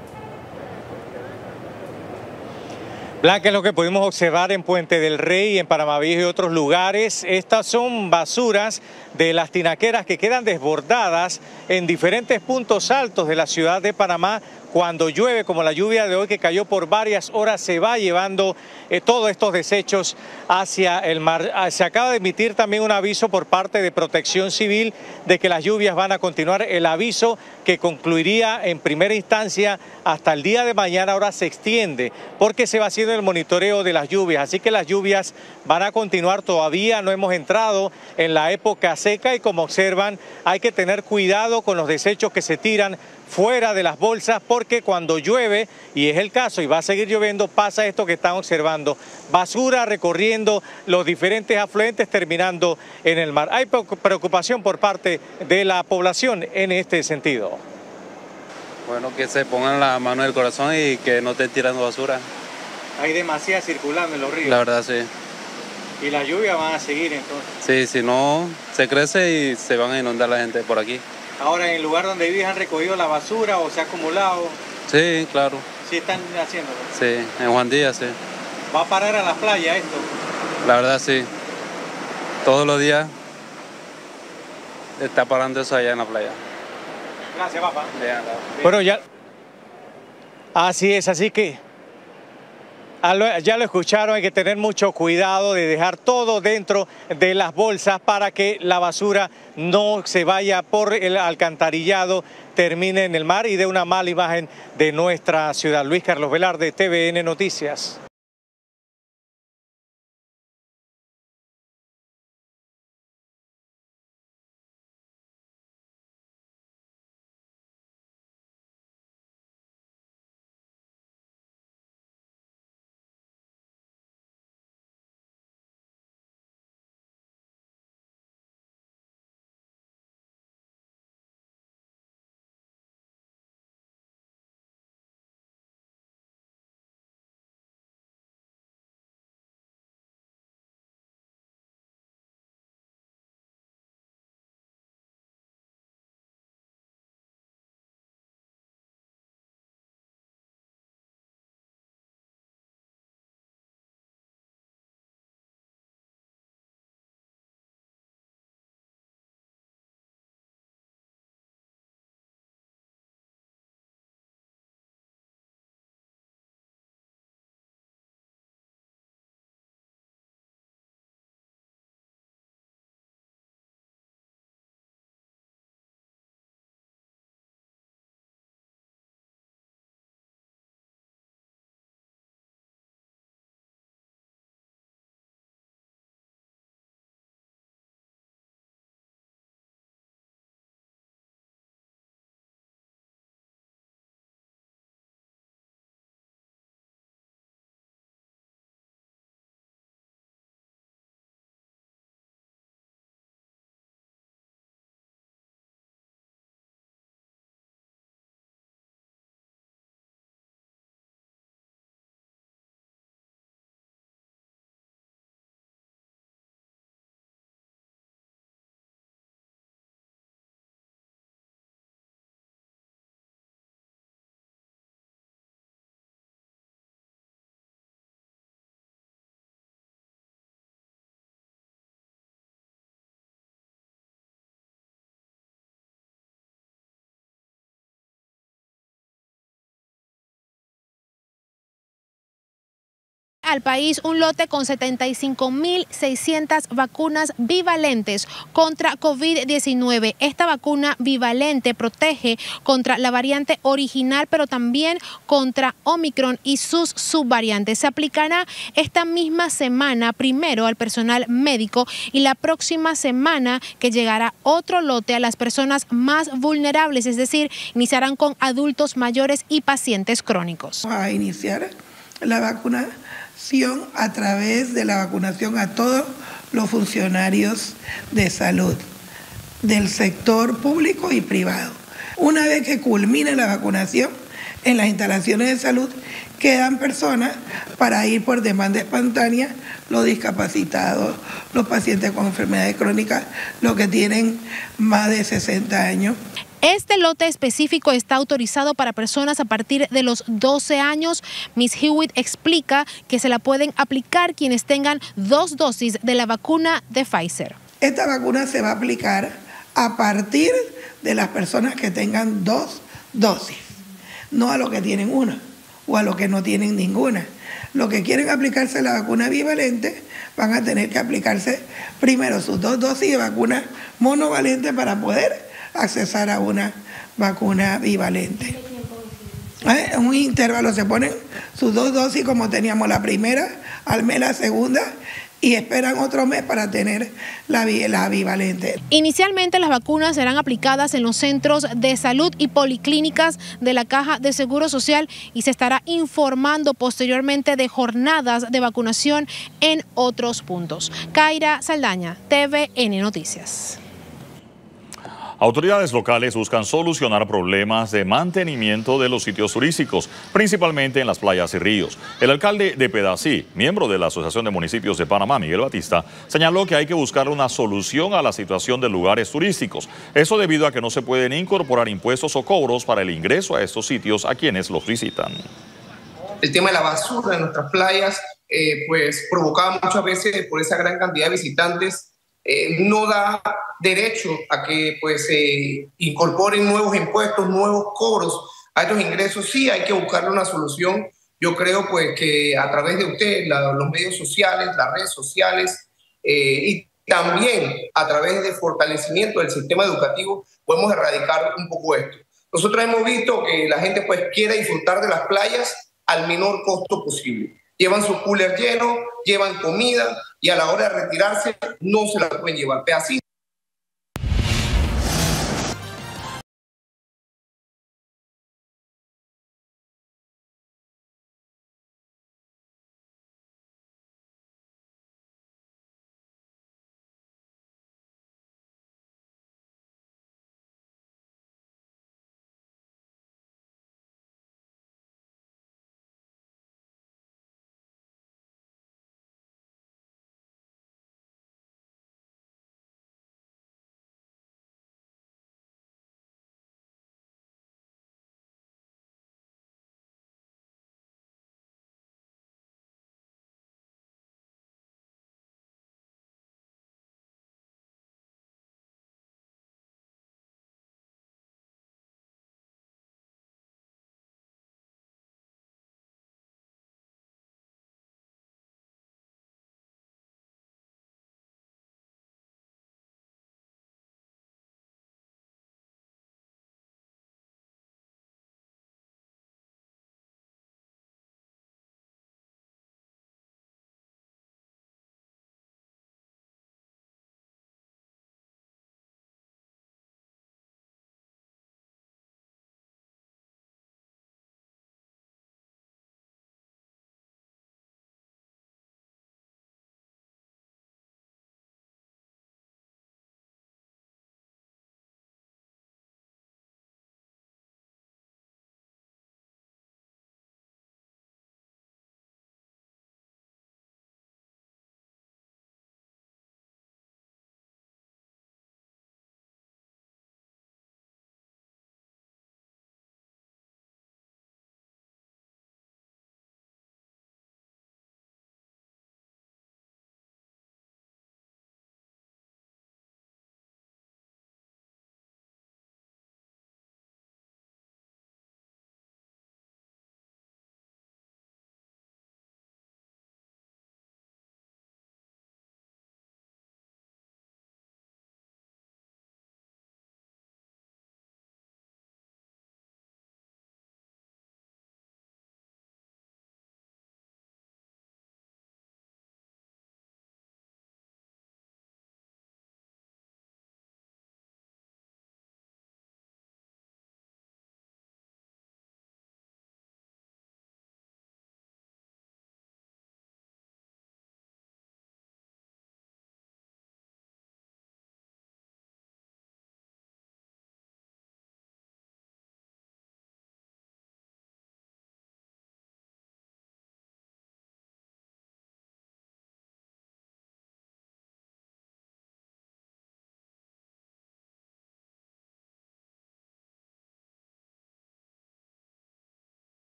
Blanca, es lo que pudimos observar en Puente del Rey, en Panamá Viejo y otros lugares. Estas son basuras de las tinaqueras que quedan desbordadas en diferentes puntos altos de la ciudad de Panamá. Cuando llueve, como la lluvia de hoy que cayó por varias horas, se va llevando todos estos desechos hacia el mar. Se acaba de emitir también un aviso por parte de Protección Civil de que las lluvias van a continuar. El aviso, que concluiría en primera instancia hasta el día de mañana, ahora se extiende porque se va haciendo el monitoreo de las lluvias. Así que las lluvias van a continuar. Todavía no hemos entrado en la época seca y, como observan, hay que tener cuidado con los desechos que se tiran fuera de las bolsas, porque cuando llueve, y es el caso, y va a seguir lloviendo, pasa esto que están observando, basura recorriendo los diferentes afluentes terminando en el mar. Hay preocupación por parte de la población en este sentido. Bueno, que se pongan la mano en el corazón y que no estén tirando basura. Hay demasiada circulando en los ríos. La verdad, sí. ¿Y las lluvias van a seguir entonces? Sí, si no, se crece y se van a inundar la gente por aquí. Ahora, ¿en el lugar donde vives han recogido la basura o se ha acumulado? Sí, claro. ¿Sí están haciéndolo? Sí, en Juan Díaz, sí. ¿Va a parar a la playa esto? La verdad, sí. Todos los días está parando eso allá en la playa. Gracias, papá. Bueno, ya. Así es, así que ya lo escucharon, hay que tener mucho cuidado de dejar todo dentro de las bolsas para que la basura no se vaya por el alcantarillado, termine en el mar y dé una mala imagen de nuestra ciudad. Luis Carlos Velarde, TVN Noticias. Al país un lote con 75.600 vacunas bivalentes contra COVID-19. Esta vacuna bivalente protege contra la variante original, pero también contra Omicron y sus subvariantes. Se aplicará esta misma semana primero al personal médico y la próxima semana que llegará otro lote a las personas más vulnerables, es decir, iniciarán con adultos mayores y pacientes crónicos. A iniciar la vacunación a través de la vacunación a todos los funcionarios de salud del sector público y privado. Una vez que culmine la vacunación en las instalaciones de salud, quedan personas para ir por demanda espontánea, los discapacitados, los pacientes con enfermedades crónicas, los que tienen más de 60 años. Este lote específico está autorizado para personas a partir de los 12 años. Miss Hewitt explica que se la pueden aplicar quienes tengan 2 dosis de la vacuna de Pfizer. Esta vacuna se va a aplicar a partir de las personas que tengan 2 dosis, no a los que tienen una o a los que no tienen ninguna. Los que quieren aplicarse la vacuna bivalente van a tener que aplicarse primero sus 2 dosis de vacuna monovalente para poder accesar a una vacuna bivalente. En un intervalo se ponen sus 2 dosis como teníamos la primera, al mes la segunda y esperan otro mes para tener la bivalente. Inicialmente las vacunas serán aplicadas en los centros de salud y policlínicas de la Caja de Seguro Social y se estará informando posteriormente de jornadas de vacunación en otros puntos. Kaira Saldaña, TVN Noticias. Autoridades locales buscan solucionar problemas de mantenimiento de los sitios turísticos, principalmente en las playas y ríos. El alcalde de Pedací, miembro de la Asociación de Municipios de Panamá, Miguel Batista, señaló que hay que buscar una solución a la situación de lugares turísticos. Eso debido a que no se pueden incorporar impuestos o cobros para el ingreso a estos sitios a quienes los visitan. El tema de la basura en nuestras playas, pues provocaba muchas veces por esa gran cantidad de visitantes, no da derecho a que pues se incorporen nuevos impuestos, nuevos cobros a estos ingresos. Sí hay que buscarle una solución. Yo creo pues que a través de usted, los medios sociales, las redes sociales y también a través de fortalecimiento del sistema educativo podemos erradicar un poco esto. Nosotros hemos visto que la gente pues quiere disfrutar de las playas al menor costo posible. Llevan sus coolers llenos, llevan comida y a la hora de retirarse no se la pueden llevar. Así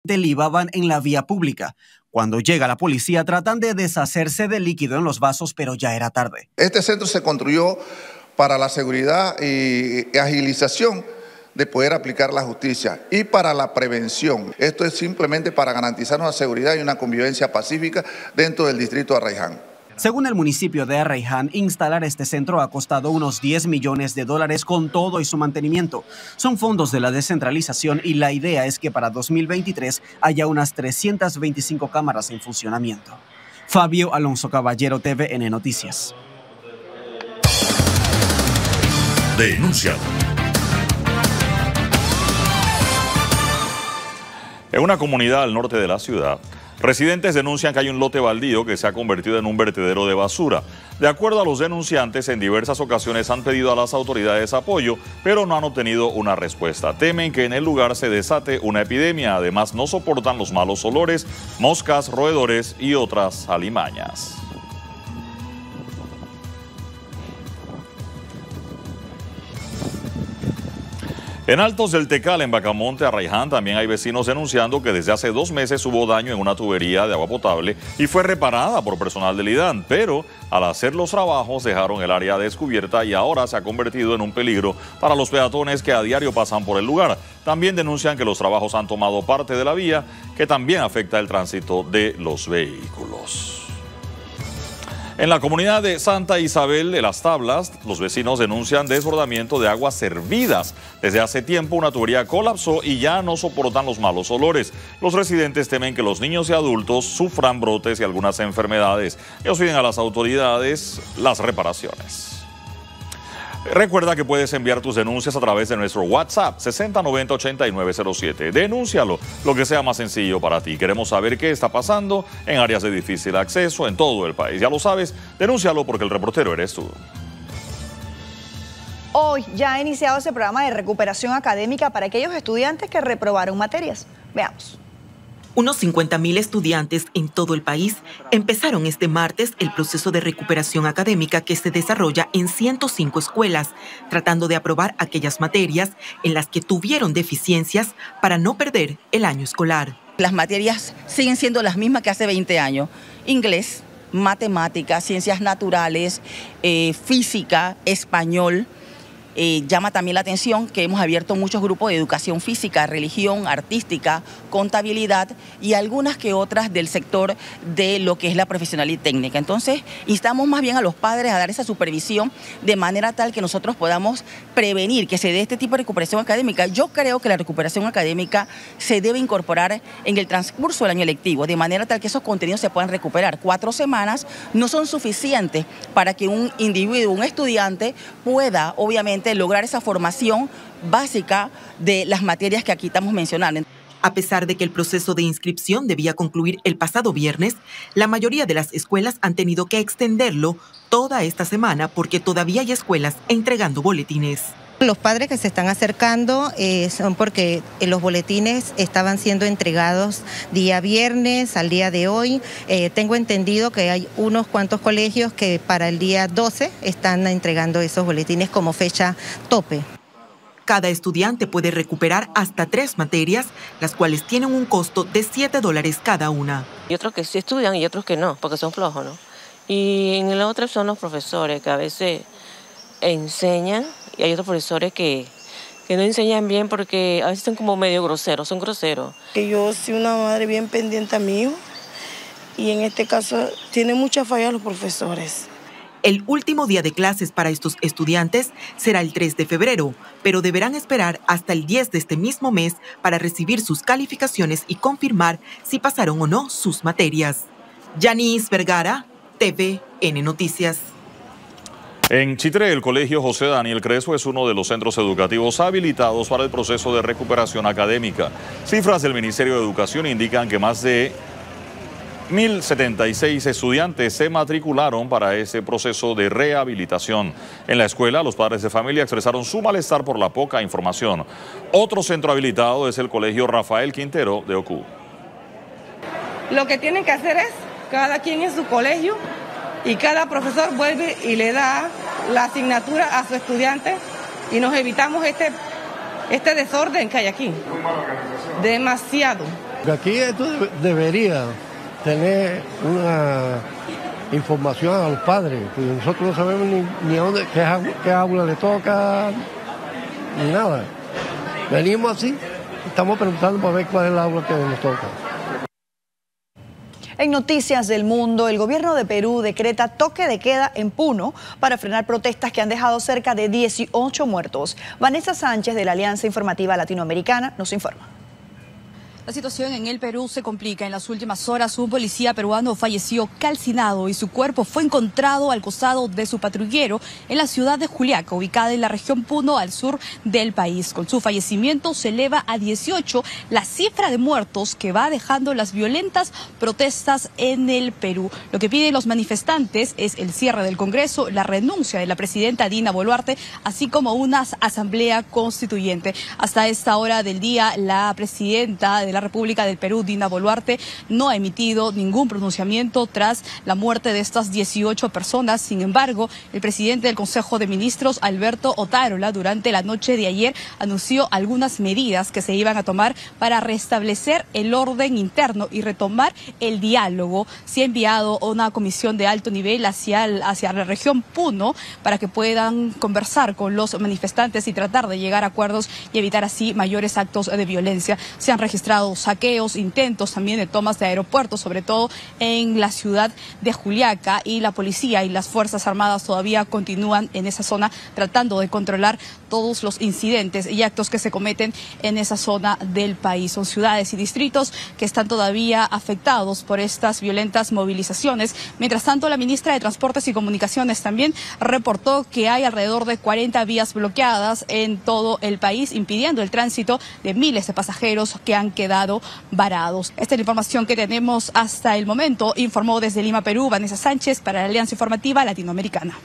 libaban en la vía pública. Cuando llega la policía tratan de deshacerse del líquido en los vasos, pero ya era tarde. Este centro se construyó para la seguridad y agilización de poder aplicar la justicia y para la prevención. Esto es simplemente para garantizar una seguridad y una convivencia pacífica dentro del distrito de Arraiján. Según el municipio de Arraiján, instalar este centro ha costado unos $10 millones con todo y su mantenimiento. Son fondos de la descentralización y la idea es que para 2023 haya unas 325 cámaras en funcionamiento. Fabio Alonso Caballero, TVN Noticias. Denúncialo. En una comunidad al norte de la ciudad, residentes denuncian que hay un lote baldío que se ha convertido en un vertedero de basura. De acuerdo a los denunciantes, en diversas ocasiones han pedido a las autoridades apoyo, pero no han obtenido una respuesta. Temen que en el lugar se desate una epidemia. Además, no soportan los malos olores, moscas, roedores y otras alimañas. En Altos del Tecal, en Bacamonte, Arraiján, también hay vecinos denunciando que desde hace 2 meses hubo daño en una tubería de agua potable y fue reparada por personal del IDAN, pero al hacer los trabajos dejaron el área descubierta y ahora se ha convertido en un peligro para los peatones que a diario pasan por el lugar. También denuncian que los trabajos han tomado parte de la vía, que también afecta el tránsito de los vehículos. En la comunidad de Santa Isabel de las Tablas, los vecinos denuncian desbordamiento de aguas servidas. Desde hace tiempo una tubería colapsó y ya no soportan los malos olores. Los residentes temen que los niños y adultos sufran brotes y algunas enfermedades. Ellos piden a las autoridades las reparaciones. Recuerda que puedes enviar tus denuncias a través de nuestro WhatsApp 6090-8907. Denúncialo, lo que sea más sencillo para ti. Queremos saber qué está pasando en áreas de difícil acceso en todo el país. Ya lo sabes, denúncialo porque el reportero eres tú. Hoy ya ha iniciado ese programa de recuperación académica para aquellos estudiantes que reprobaron materias. Veamos. Unos 50.000 estudiantes en todo el país empezaron este martes el proceso de recuperación académica que se desarrolla en 105 escuelas, tratando de aprobar aquellas materias en las que tuvieron deficiencias para no perder el año escolar. Las materias siguen siendo las mismas que hace 20 años. Inglés, matemáticas, ciencias naturales, física, español. Llama también la atención que hemos abierto muchos grupos de educación física, religión, artística, contabilidad y algunas que otras del sector de lo que es la profesionalidad técnica. Entonces, instamos más bien a los padres a dar esa supervisión de manera tal que nosotros podamos prevenir que se dé este tipo de recuperación académica. Yo creo que la recuperación académica se debe incorporar en el transcurso del año lectivo, de manera tal que esos contenidos se puedan recuperar. 4 semanas no son suficientes para que un individuo, un estudiante, pueda, obviamente, lograr esa formación básica de las materias que aquí estamos mencionando. A pesar de que el proceso de inscripción debía concluir el pasado viernes, la mayoría de las escuelas han tenido que extenderlo toda esta semana porque todavía hay escuelas entregando boletines. Los padres que se están acercando son porque los boletines estaban siendo entregados día viernes al día de hoy. Tengo entendido que hay unos cuantos colegios que para el día 12 están entregando esos boletines como fecha tope. Cada estudiante puede recuperar hasta 3 materias, las cuales tienen un costo de $7 cada una. Y otros que sí estudian y otros que no, porque son flojos, ¿no? Y en la otra son los profesores que a veces enseñan y hay otros profesores que no enseñan bien porque a veces son como medio groseros, son groseros. Que yo soy una madre bien pendiente a mi hijo y en este caso tiene muchas fallas los profesores. El último día de clases para estos estudiantes será el 3 de febrero, pero deberán esperar hasta el 10 de este mismo mes para recibir sus calificaciones y confirmar si pasaron o no sus materias. Yanis Vergara, TVN Noticias. En Chitré, el Colegio José Daniel Crespo es uno de los centros educativos habilitados para el proceso de recuperación académica. Cifras del Ministerio de Educación indican que más de 1.076 estudiantes se matricularon para ese proceso de rehabilitación. En la escuela, los padres de familia expresaron su malestar por la poca información. Otro centro habilitado es el Colegio Rafael Quintero de Ocú. Lo que tienen que hacer es, cada quien en su colegio, y cada profesor vuelve y le da la asignatura a su estudiante y nos evitamos este desorden que hay aquí. Demasiado. Aquí esto debería tener una información a los padres, porque nosotros no sabemos ni a dónde, qué aula le toca, ni nada. Venimos así, estamos preguntando para ver cuál es el aula que nos toca. En noticias del mundo, el gobierno de Perú decreta toque de queda en Puno para frenar protestas que han dejado cerca de 18 muertos. Vanessa Sánchez de la Alianza Informativa Latinoamericana nos informa. La situación en el Perú se complica. En las últimas horas, un policía peruano falleció calcinado y su cuerpo fue encontrado al costado de su patrullero en la ciudad de Juliaca, ubicada en la región Puno, al sur del país. Con su fallecimiento se eleva a 18 la cifra de muertos que va dejando las violentas protestas en el Perú. Lo que piden los manifestantes es el cierre del Congreso, la renuncia de la presidenta Dina Boluarte, así como una asamblea constituyente. Hasta esta hora del día, la presidenta de la República del Perú, Dina Boluarte, no ha emitido ningún pronunciamiento tras la muerte de estas 18 personas. Sin embargo, el presidente del Consejo de Ministros, Alberto Otárola, durante la noche de ayer anunció algunas medidas que se iban a tomar para restablecer el orden interno y retomar el diálogo. Se ha enviado una comisión de alto nivel hacia la región Puno para que puedan conversar con los manifestantes y tratar de llegar a acuerdos y evitar así mayores actos de violencia. Se han registrado saqueos, intentos también de tomas de aeropuertos, sobre todo en la ciudad de Juliaca, y la policía y las Fuerzas Armadas todavía continúan en esa zona tratando de controlar todos los incidentes y actos que se cometen en esa zona del país. Son ciudades y distritos que están todavía afectados por estas violentas movilizaciones. Mientras tanto, la ministra de Transportes y Comunicaciones también reportó que hay alrededor de 40 vías bloqueadas en todo el país, impidiendo el tránsito de miles de pasajeros que han quedado varados. Esta es la información que tenemos hasta el momento. Informó desde Lima, Perú, Vanessa Sánchez para la Alianza Informativa Latinoamericana.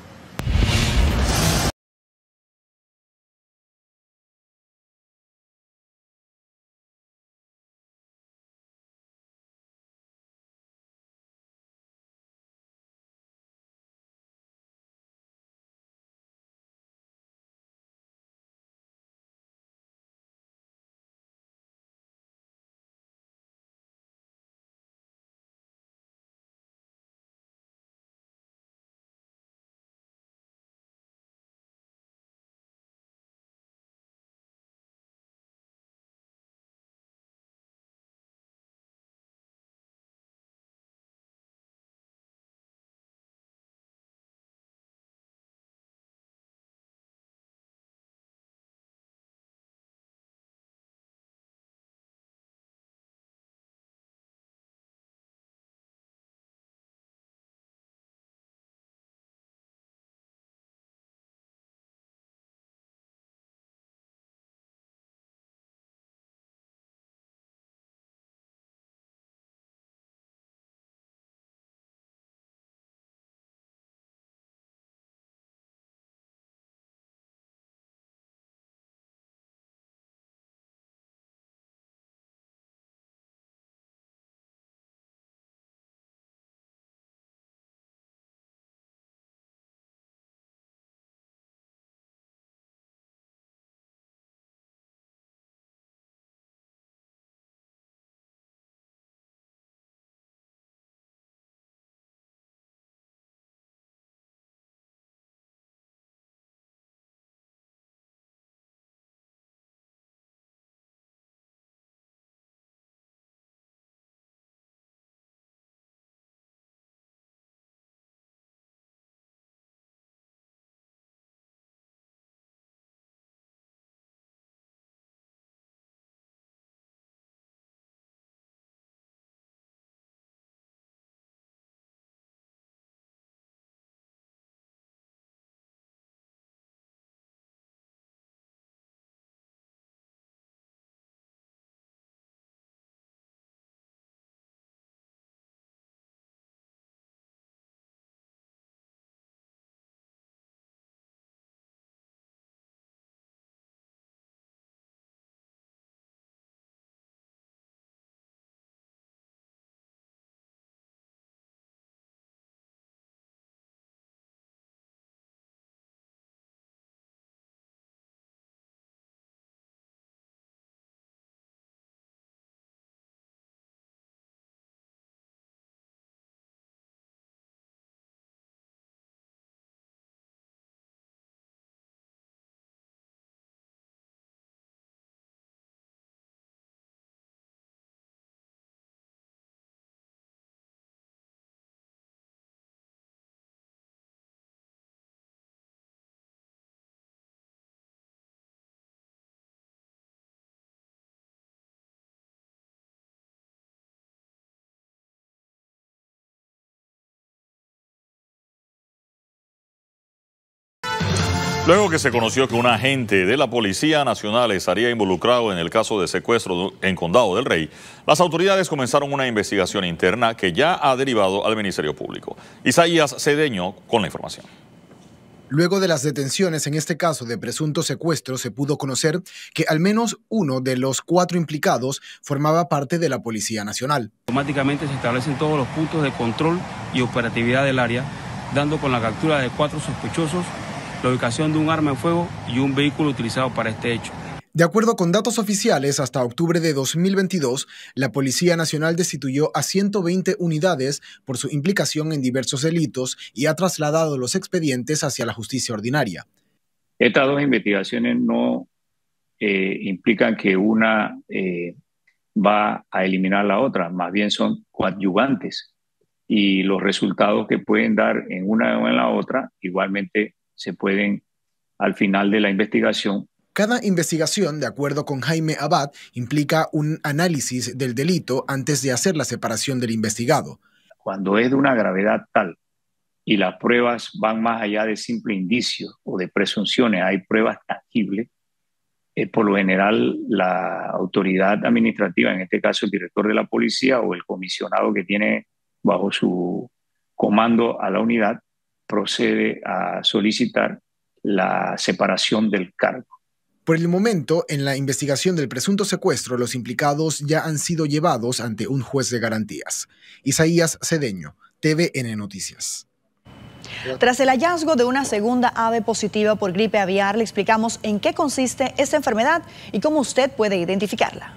Luego que se conoció que un agente de la Policía Nacional estaría involucrado en el caso de secuestro en Condado del Rey, las autoridades comenzaron una investigación interna que ya ha derivado al Ministerio Público. Isaías Cedeño con la información. Luego de las detenciones en este caso de presunto secuestro, se pudo conocer que al menos uno de los 4 implicados formaba parte de la Policía Nacional. Automáticamente se establecen todos los puntos de control y operatividad del área, dando con la captura de 4 sospechosos, la ubicación de un arma de fuego y un vehículo utilizado para este hecho. De acuerdo con datos oficiales, hasta octubre de 2022, la Policía Nacional destituyó a 120 unidades por su implicación en diversos delitos y ha trasladado los expedientes hacia la justicia ordinaria. Estas 2 investigaciones no implican que una va a eliminar la otra, más bien son coadyuvantes y los resultados que pueden dar en una o en la otra igualmente se pueden, al final de la investigación. Cada investigación, de acuerdo con Jaime Abad, implica un análisis del delito antes de hacer la separación del investigado. Cuando es de una gravedad tal y las pruebas van más allá de simple indicios o de presunciones, hay pruebas tangibles, por lo general la autoridad administrativa, en este caso el director de la policía o el comisionado que tiene bajo su comando a la unidad, procede a solicitar la separación del cargo. Por el momento, en la investigación del presunto secuestro, los implicados ya han sido llevados ante un juez de garantías. Isaías Cedeño, TVN Noticias. Tras el hallazgo de una segunda ave positiva por gripe aviar, le explicamos en qué consiste esta enfermedad y cómo usted puede identificarla.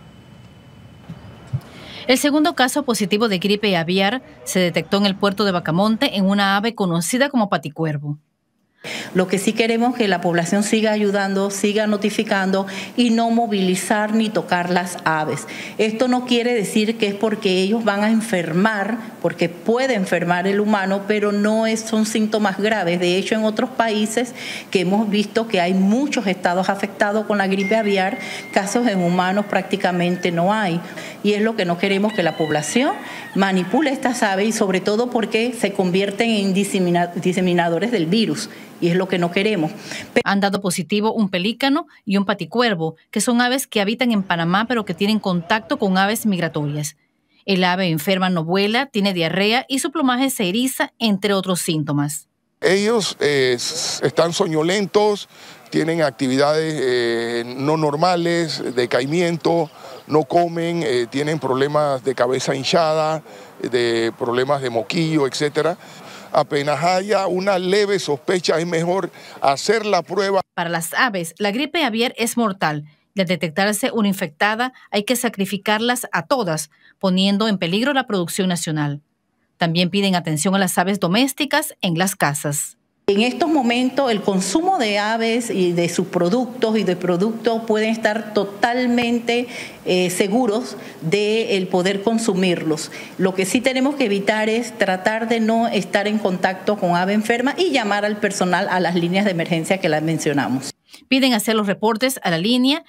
El segundo caso positivo de gripe aviar se detectó en el puerto de Bacamonte en una ave conocida como paticuervo. Lo que sí queremos es que la población siga ayudando, siga notificando y no movilizar ni tocar las aves. Esto no quiere decir que es porque ellos van a enfermar, porque puede enfermar el humano, pero no son síntomas graves. De hecho, en otros países que hemos visto que hay muchos estados afectados con la gripe aviar, casos en humanos prácticamente no hay. Y es lo que no queremos, que la población manipule estas aves y sobre todo porque se convierten en diseminadores del virus. Y es lo que no queremos. Han dado positivo un pelícano y un paticuervo, que son aves que habitan en Panamá pero que tienen contacto con aves migratorias. El ave enferma no vuela, tiene diarrea y su plumaje se eriza, entre otros síntomas. Ellos están soñolentos, tienen actividades no normales, decaimiento, no comen, tienen problemas de cabeza hinchada, de problemas de moquillo, etcétera. Apenas haya una leve sospecha, es mejor hacer la prueba. Para las aves, la gripe aviar es mortal. Y al detectarse una infectada, hay que sacrificarlas a todas, poniendo en peligro la producción nacional. También piden atención a las aves domésticas en las casas. En estos momentos el consumo de aves y de sus productos pueden estar totalmente seguros de el poder consumirlos. Lo que sí tenemos que evitar es tratar de no estar en contacto con ave enferma y llamar al personal a las líneas de emergencia que las mencionamos. Piden hacer los reportes a la línea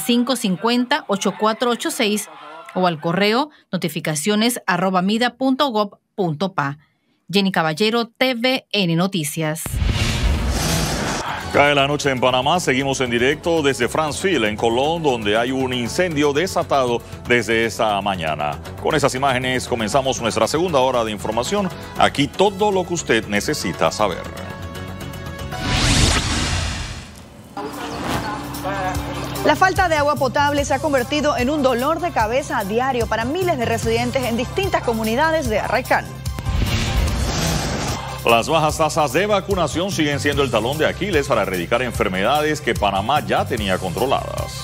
6550-8486 o al correo notificaciones@mida.gov.pa. Jenny Caballero, TVN Noticias. Cae la noche en Panamá, seguimos en directo desde Franceville, en Colón, donde hay un incendio desatado desde esta mañana. Con esas imágenes comenzamos nuestra segunda hora de información. Aquí todo lo que usted necesita saber. La falta de agua potable se ha convertido en un dolor de cabeza a diario para miles de residentes en distintas comunidades de Arraiján. Las bajas tasas de vacunación siguen siendo el talón de Aquiles para erradicar enfermedades que Panamá ya tenía controladas.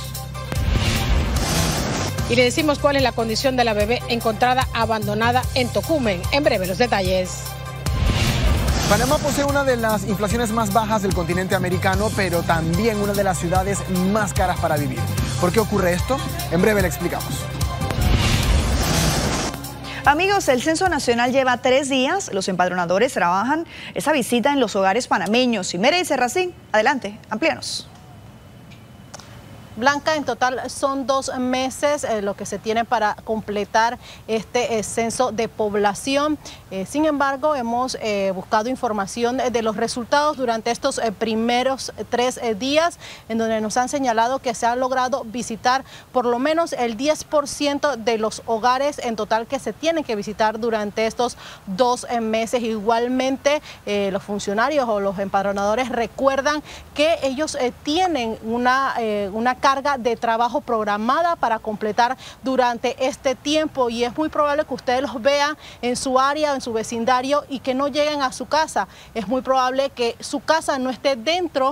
Y le decimos cuál es la condición de la bebé encontrada abandonada en Tocumen. En breve los detalles. Panamá posee una de las inflaciones más bajas del continente americano, pero también una de las ciudades más caras para vivir. ¿Por qué ocurre esto? En breve le explicamos. Amigos, el Censo Nacional lleva 3 días. Los empadronadores trabajan esa visita en los hogares panameños. Y Mere y Serracín, adelante, amplíanos. Blanca, en total son 2 meses lo que se tiene para completar este censo de población. Sin embargo, hemos buscado información de los resultados durante estos primeros 3 días, en donde nos han señalado que se ha logrado visitar por lo menos el 10% de los hogares en total que se tienen que visitar durante estos 2 meses. Igualmente, los funcionarios o los empadronadores recuerdan que ellos tienen una carga de trabajo programada para completar durante este tiempo, y es muy probable que ustedes los vean en su área, en su vecindario, y que no lleguen a su casa. Es muy probable que su casa no esté dentro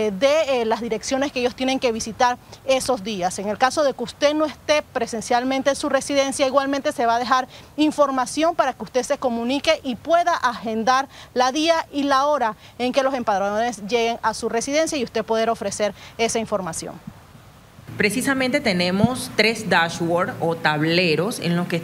de las direcciones que ellos tienen que visitar esos días. En el caso de que usted no esté presencialmente en su residencia, igualmente se va a dejar información para que usted se comunique y pueda agendar la día y la hora en que los empadronadores lleguen a su residencia y usted poder ofrecer esa información. Precisamente tenemos 3 dashboards o tableros en los que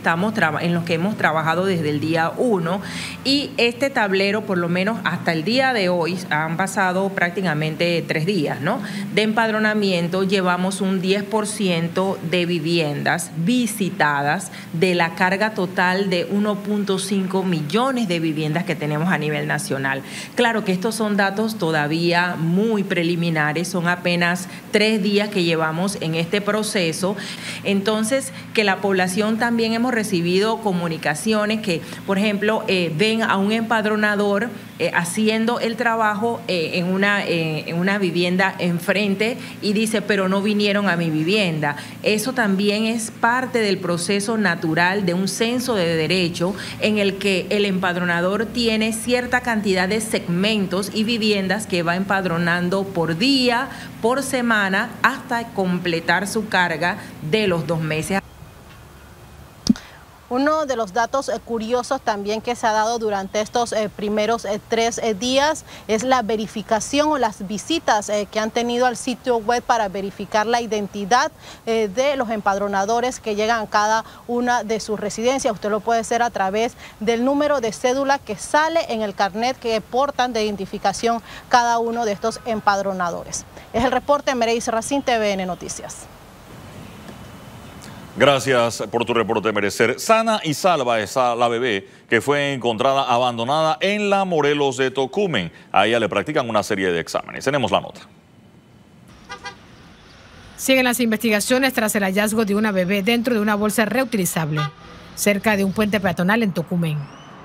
hemos trabajado desde el día 1, y este tablero, por lo menos hasta el día de hoy, han pasado prácticamente 3 días, ¿no?, de empadronamiento. Llevamos un 10% de viviendas visitadas de la carga total de 1.5 millones de viviendas que tenemos a nivel nacional. Claro que estos son datos todavía muy preliminares, son apenas 3 días que llevamos en este proceso. Entonces, que la población también hemos recibido comunicaciones que, por ejemplo, ven a un empadronador haciendo el trabajo en una vivienda enfrente y dice, pero no vinieron a mi vivienda. Eso también es parte del proceso natural de un censo de derecho, en el que el empadronador tiene cierta cantidad de segmentos y viviendas que va empadronando por día, por semana, hasta completar su carga de los 2 meses. Uno de los datos curiosos también que se ha dado durante estos primeros 3 días es la verificación o las visitas que han tenido al sitio web para verificar la identidad de los empadronadores que llegan a cada una de sus residencias. Usted lo puede hacer a través del número de cédula que sale en el carnet que portan de identificación cada uno de estos empadronadores. Es el reporte. Meredith Racín, TVN Noticias. Gracias por tu reporte, Merecer. Sana y salva está la bebé que fue encontrada abandonada en la Morelos de Tocumen. A ella le practican una serie de exámenes. Tenemos la nota. Siguen las investigaciones tras el hallazgo de una bebé dentro de una bolsa reutilizable, cerca de un puente peatonal en Tocumen.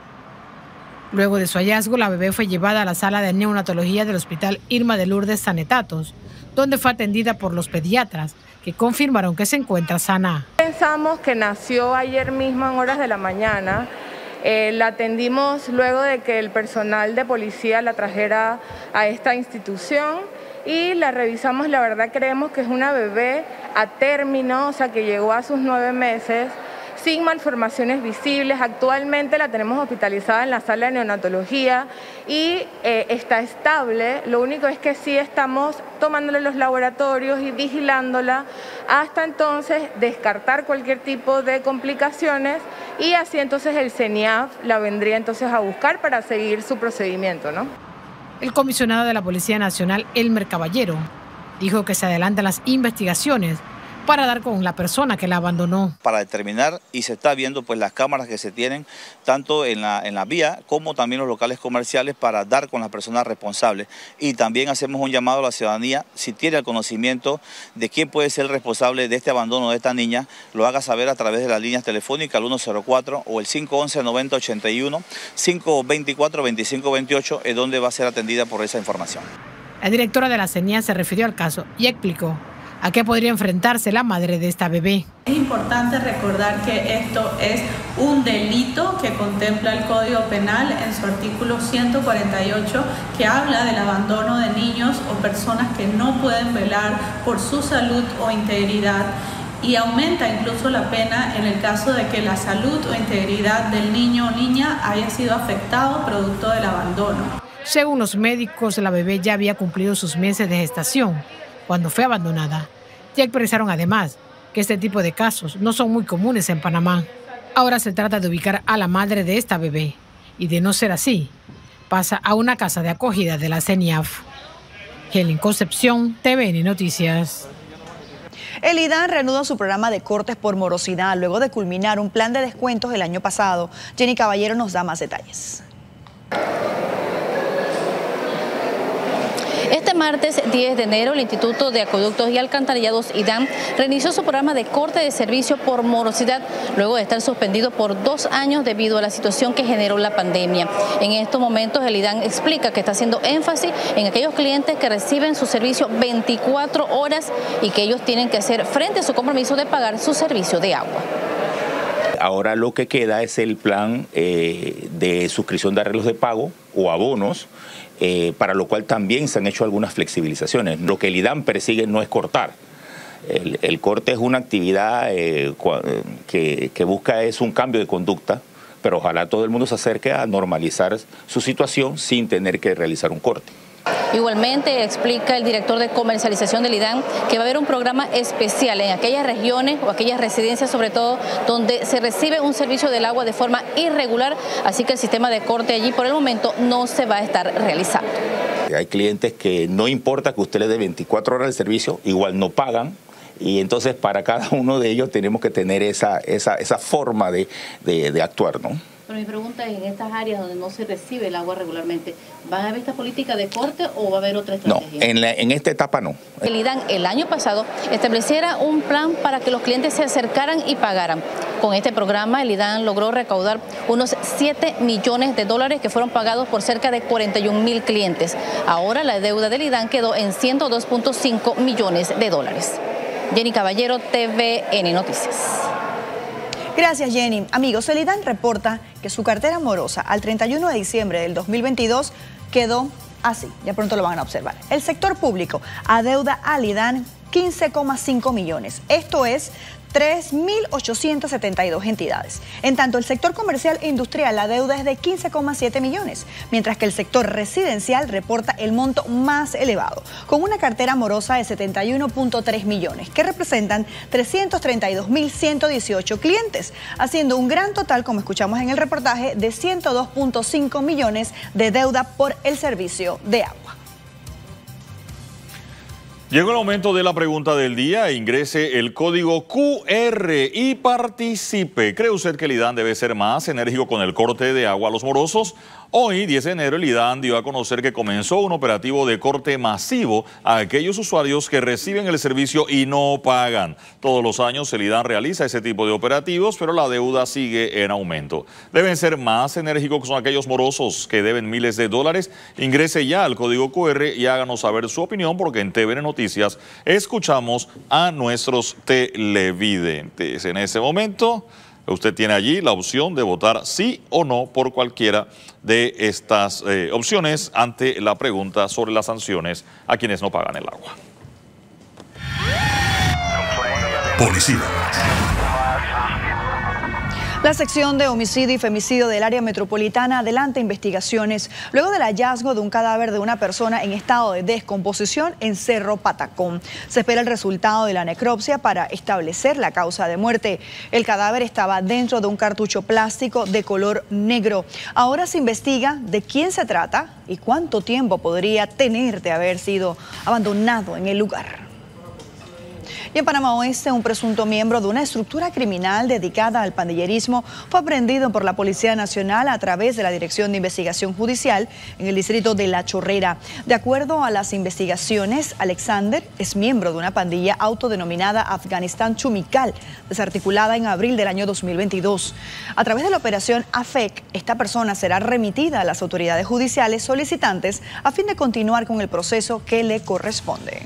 Luego de su hallazgo, la bebé fue llevada a la sala de neonatología del Hospital Irma de Lourdes Sanetatos, donde fue atendida por los pediatras, que confirmaron que se encuentra sana. Pensamos que nació ayer mismo en horas de la mañana. La atendimos luego de que el personal de policía la trajera a esta institución y la revisamos. La verdad creemos que es una bebé a término, o sea que llegó a sus 9 meses, sin malformaciones visibles. Actualmente la tenemos hospitalizada en la sala de neonatología y está estable. Lo único es que sí estamos tomándole los laboratorios y vigilándola hasta entonces descartar cualquier tipo de complicaciones, y así entonces el CENIAF la vendría entonces a buscar para seguir su procedimiento, ¿no? El comisionado de la Policía Nacional, Elmer Caballero, dijo que se adelantan las investigaciones para dar con la persona que la abandonó. Para determinar, y se está viendo pues las cámaras que se tienen tanto en la vía como también los locales comerciales, para dar con las personas responsables. Y también hacemos un llamado a la ciudadanía: si tiene el conocimiento de quién puede ser el responsable de este abandono de esta niña, lo haga saber a través de las líneas telefónicas al 104 o el 511-9081, 524-2528, es donde va a ser atendida por esa información. La directora de la CENIAF se refirió al caso y explicó a qué podría enfrentarse la madre de esta bebé. Es importante recordar que esto es un delito que contempla el Código Penal en su artículo 148, que habla del abandono de niños o personas que no pueden velar por su salud o integridad, y aumenta incluso la pena en el caso de que la salud o integridad del niño o niña haya sido afectado producto del abandono. Según los médicos, la bebé ya había cumplido sus meses de gestación cuando fue abandonada. Ya expresaron además que este tipo de casos no son muy comunes en Panamá. Ahora se trata de ubicar a la madre de esta bebé, y de no ser así, pasa a una casa de acogida de la CENIAF. Helen Concepción, TVN Noticias. El IDAN reanuda su programa de cortes por morosidad luego de culminar un plan de descuentos el año pasado. Jenny Caballero nos da más detalles. Este martes 10 de enero, el Instituto de Acueductos y Alcantarillados IDAN reinició su programa de corte de servicio por morosidad luego de estar suspendido por 2 años debido a la situación que generó la pandemia. En estos momentos el IDAN explica que está haciendo énfasis en aquellos clientes que reciben su servicio 24 horas y que ellos tienen que hacer frente a su compromiso de pagar su servicio de agua. Ahora lo que queda es el plan de suscripción de arreglos de pago o abonos, para lo cual también se han hecho algunas flexibilizaciones. Lo que el IDAN persigue no es cortar. El corte es una actividad que busca es un cambio de conducta, pero ojalá todo el mundo se acerque a normalizar su situación sin tener que realizar un corte. Igualmente explica el director de comercialización del IDAN que va a haber un programa especial en aquellas regiones o aquellas residencias sobre todo donde se recibe un servicio del agua de forma irregular, así que el sistema de corte allí por el momento no se va a estar realizando. Hay clientes que no importa que usted le dé 24 horas de servicio, igual no pagan. Y entonces para cada uno de ellos tenemos que tener esa forma de actuar, ¿no? Pero mi pregunta es, en estas áreas donde no se recibe el agua regularmente, ¿va a haber esta política de corte o va a haber otra estrategia? No, en esta etapa no. El IDAN el año pasado estableciera un plan para que los clientes se acercaran y pagaran. Con este programa el IDAN logró recaudar unos 7 millones de dólares que fueron pagados por cerca de 41.000 clientes. Ahora la deuda del IDAN quedó en 102.5 millones de dólares. Jenny Caballero, TVN Noticias. Gracias, Jenny. Amigos, el IDAN reporta que su cartera morosa al 31 de diciembre del 2022 quedó así. Ya pronto lo van a observar. El sector público adeuda al IDAN 15,5 millones. Esto es 3.872 entidades. En tanto, el sector comercial e industrial, la deuda es de 15,7 millones, mientras que el sector residencial reporta el monto más elevado, con una cartera morosa de 71.3 millones, que representan 332.118 clientes, haciendo un gran total, como escuchamos en el reportaje, de 102.5 millones de deuda por el servicio de agua. Llegó el momento de la pregunta del día. Ingrese el código QR y participe. ¿Cree usted que el IDAN debe ser más enérgico con el corte de agua a los morosos? Hoy, 10 de enero, el IDAN dio a conocer que comenzó un operativo de corte masivo a aquellos usuarios que reciben el servicio y no pagan. Todos los años el IDAN realiza ese tipo de operativos, pero la deuda sigue en aumento. Deben ser más enérgicos con aquellos morosos que deben miles de dólares. Ingrese ya al código QR y háganos saber su opinión, porque en TVN Noticias escuchamos a nuestros televidentes. En ese momento, usted tiene allí la opción de votar sí o no por cualquiera de estas opciones ante la pregunta sobre las sanciones a quienes no pagan el agua. Policía. La sección de homicidio y femicidio del área metropolitana adelanta investigaciones luego del hallazgo de un cadáver de una persona en estado de descomposición en Cerro Patacón. Se espera el resultado de la necropsia para establecer la causa de muerte. El cadáver estaba dentro de un cartucho plástico de color negro. Ahora se investiga de quién se trata y cuánto tiempo podría tener de haber sido abandonado en el lugar. Y en Panamá Oeste, un presunto miembro de una estructura criminal dedicada al pandillerismo fue aprehendido por la Policía Nacional a través de la Dirección de Investigación Judicial en el distrito de La Chorrera. De acuerdo a las investigaciones, Alexander es miembro de una pandilla autodenominada Afganistán Chumical, desarticulada en abril del año 2022. A través de la operación AFEC, esta persona será remitida a las autoridades judiciales solicitantes a fin de continuar con el proceso que le corresponde.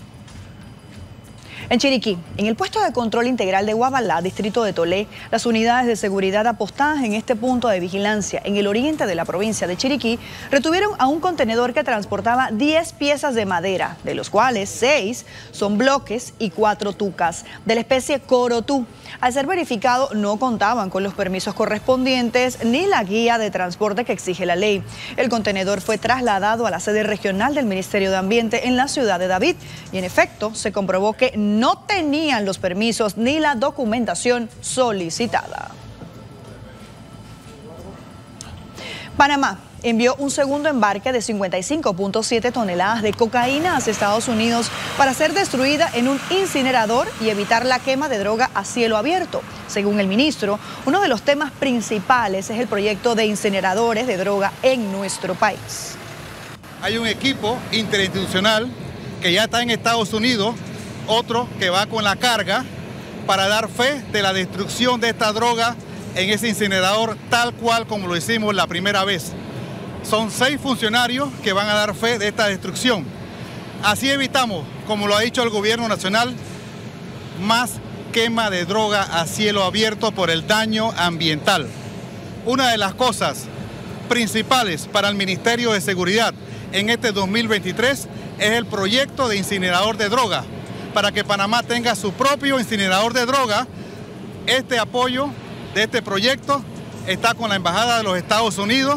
En Chiriquí, en el puesto de control integral de Guabalá, distrito de Tolé, las unidades de seguridad apostadas en este punto de vigilancia en el oriente de la provincia de Chiriquí retuvieron a un contenedor que transportaba 10 piezas de madera, de los cuales 6 son bloques y 4 tucas, de la especie corotú. Al ser verificado, no contaban con los permisos correspondientes ni la guía de transporte que exige la ley. El contenedor fue trasladado a la sede regional del Ministerio de Ambiente en la ciudad de David y en efecto se comprobó que no tenían los permisos ni la documentación solicitada. Panamá. envió un segundo embarque de 55.7 toneladas de cocaína hacia Estados Unidos para ser destruida en un incinerador y evitar la quema de droga a cielo abierto. Según el ministro, uno de los temas principales es el proyecto de incineradores de droga en nuestro país. Hay un equipo interinstitucional que ya está en Estados Unidos, otro que va con la carga para dar fe de la destrucción de esta droga en ese incinerador tal cual como lo hicimos la primera vez. Son 6 funcionarios que van a dar fe de esta destrucción. Así evitamos, como lo ha dicho el gobierno nacional, más quema de droga a cielo abierto por el daño ambiental. Una de las cosas principales para el Ministerio de Seguridad en este 2023 es el proyecto de incinerador de droga, para que Panamá tenga su propio incinerador de droga. Este apoyo de este proyecto está con la Embajada de los Estados Unidos.